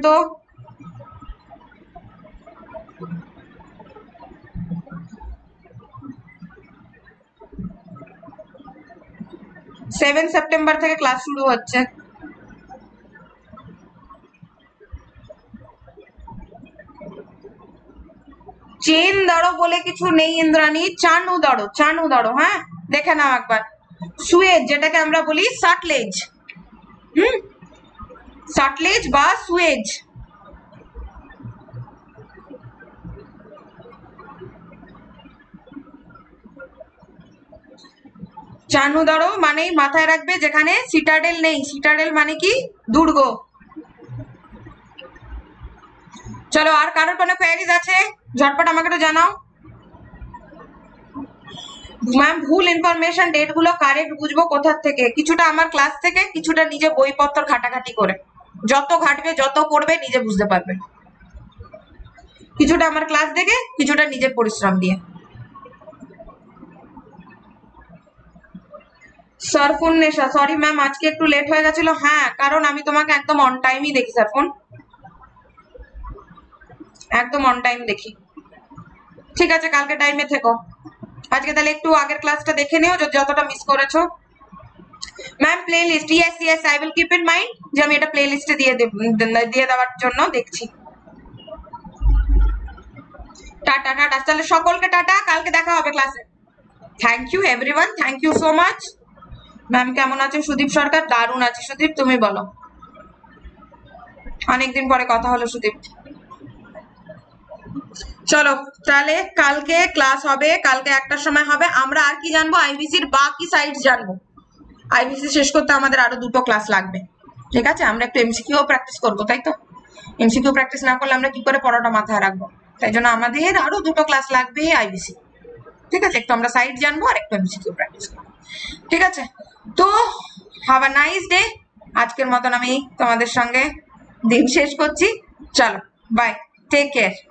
সেভেন সেপ্টেম্বর থেকে ক্লাস শুরু হচ্ছে। চেন দাঁড়ো বলে কিছু নেই ইন্দ্রাণী, চানু দাঁড়ো, চানু দাঁড়ো। হ্যাঁ দেখে নাও একবার। সুয়েজ, যেটাকে আমরা বলি সাটলেজ, হুম, সাটলেজ বা সুয়েজ। চানুদারো মানেই মাথায় রাখবে যেখানে সিটাডেল নেই, সিটাডেল মানে কি দুর্গ। চলো, আর কারোর কোনো কোয়েরিজ আছে ঝটপট আমাকে একটু জানাও। ম্যাম ভুল ইনফরমেশন, ডেট গুলো কারেক্ট বুঝবো কোথা থেকে? কিছুটা আমার ক্লাস থেকে, কিছুটা নিজে বইপত্র ঘাটাঘাটি করে। যত ঘাটবে যত পড়বে নিজে বুঝতে পারবে। কিছুটা আমার ক্লাস দেখে, কিছুটা নিজের পরিশ্রম দিয়ে। সারফোন নেশা, সরি ম্যাম আজকে একটু লেট হয়ে গেছিল। হ্যাঁ, কারণ আমি তোমাকে একদম অন টাইমই দেখি সারফোন, একদম অন টাইম দেখি। ঠিক আছে, কালকে টাইমে থেকো। আজকে তাহলে একটু আগের ক্লাসটা দেখে নিও যতটা মিস করেছো। Ma'am playlist, yes yes I will keep in mind যে আমি এটা প্লে লিস্টে দিয়ে দিয়ে দেওয়ার জন্য দেখছি। টাটা টাটা, তাহলে সকলকে টাটা, কালকে দেখা হবে ক্লাসে। Thank you everyone, thank you so much. Ma'am কেমন আছেন? সুদীপ সরকার, দারুণ আছে। সুদীপ তুমি বলো, অনেকদিন পরে কথা হলো সুদীপ। চলো তাহলে কালকে ক্লাস হবে, কালকে একটার সময় হবে। আমরা আর কি জানবো? আইবিসির বাকি সাইটস জানবো। আইবিসি শেষ করতে আমাদের আরো দুটো ক্লাস লাগবে, ঠিক আছে? আমরা একটু এমসিকিউ প্র্যাকটিস করবো, তাই তো? এমসিকিউ প্র্যাকটিস না করলে আমরা কি করে পড়াটা মাথায় রাখবো? তাই জন্য আমাদের আরো দুটো ক্লাস লাগবে আইবিসি, ঠিক আছে? একটু আমরা সাইট জানবো আর একটু এমসিকিউ প্র্যাকটিস করবো, ঠিক আছে? তো হ্যাভ আ নাইস ডে। আজকের মতন আমি তোমাদের সঙ্গে দিন শেষ করছি। চলো বাই, টেক কেয়ার।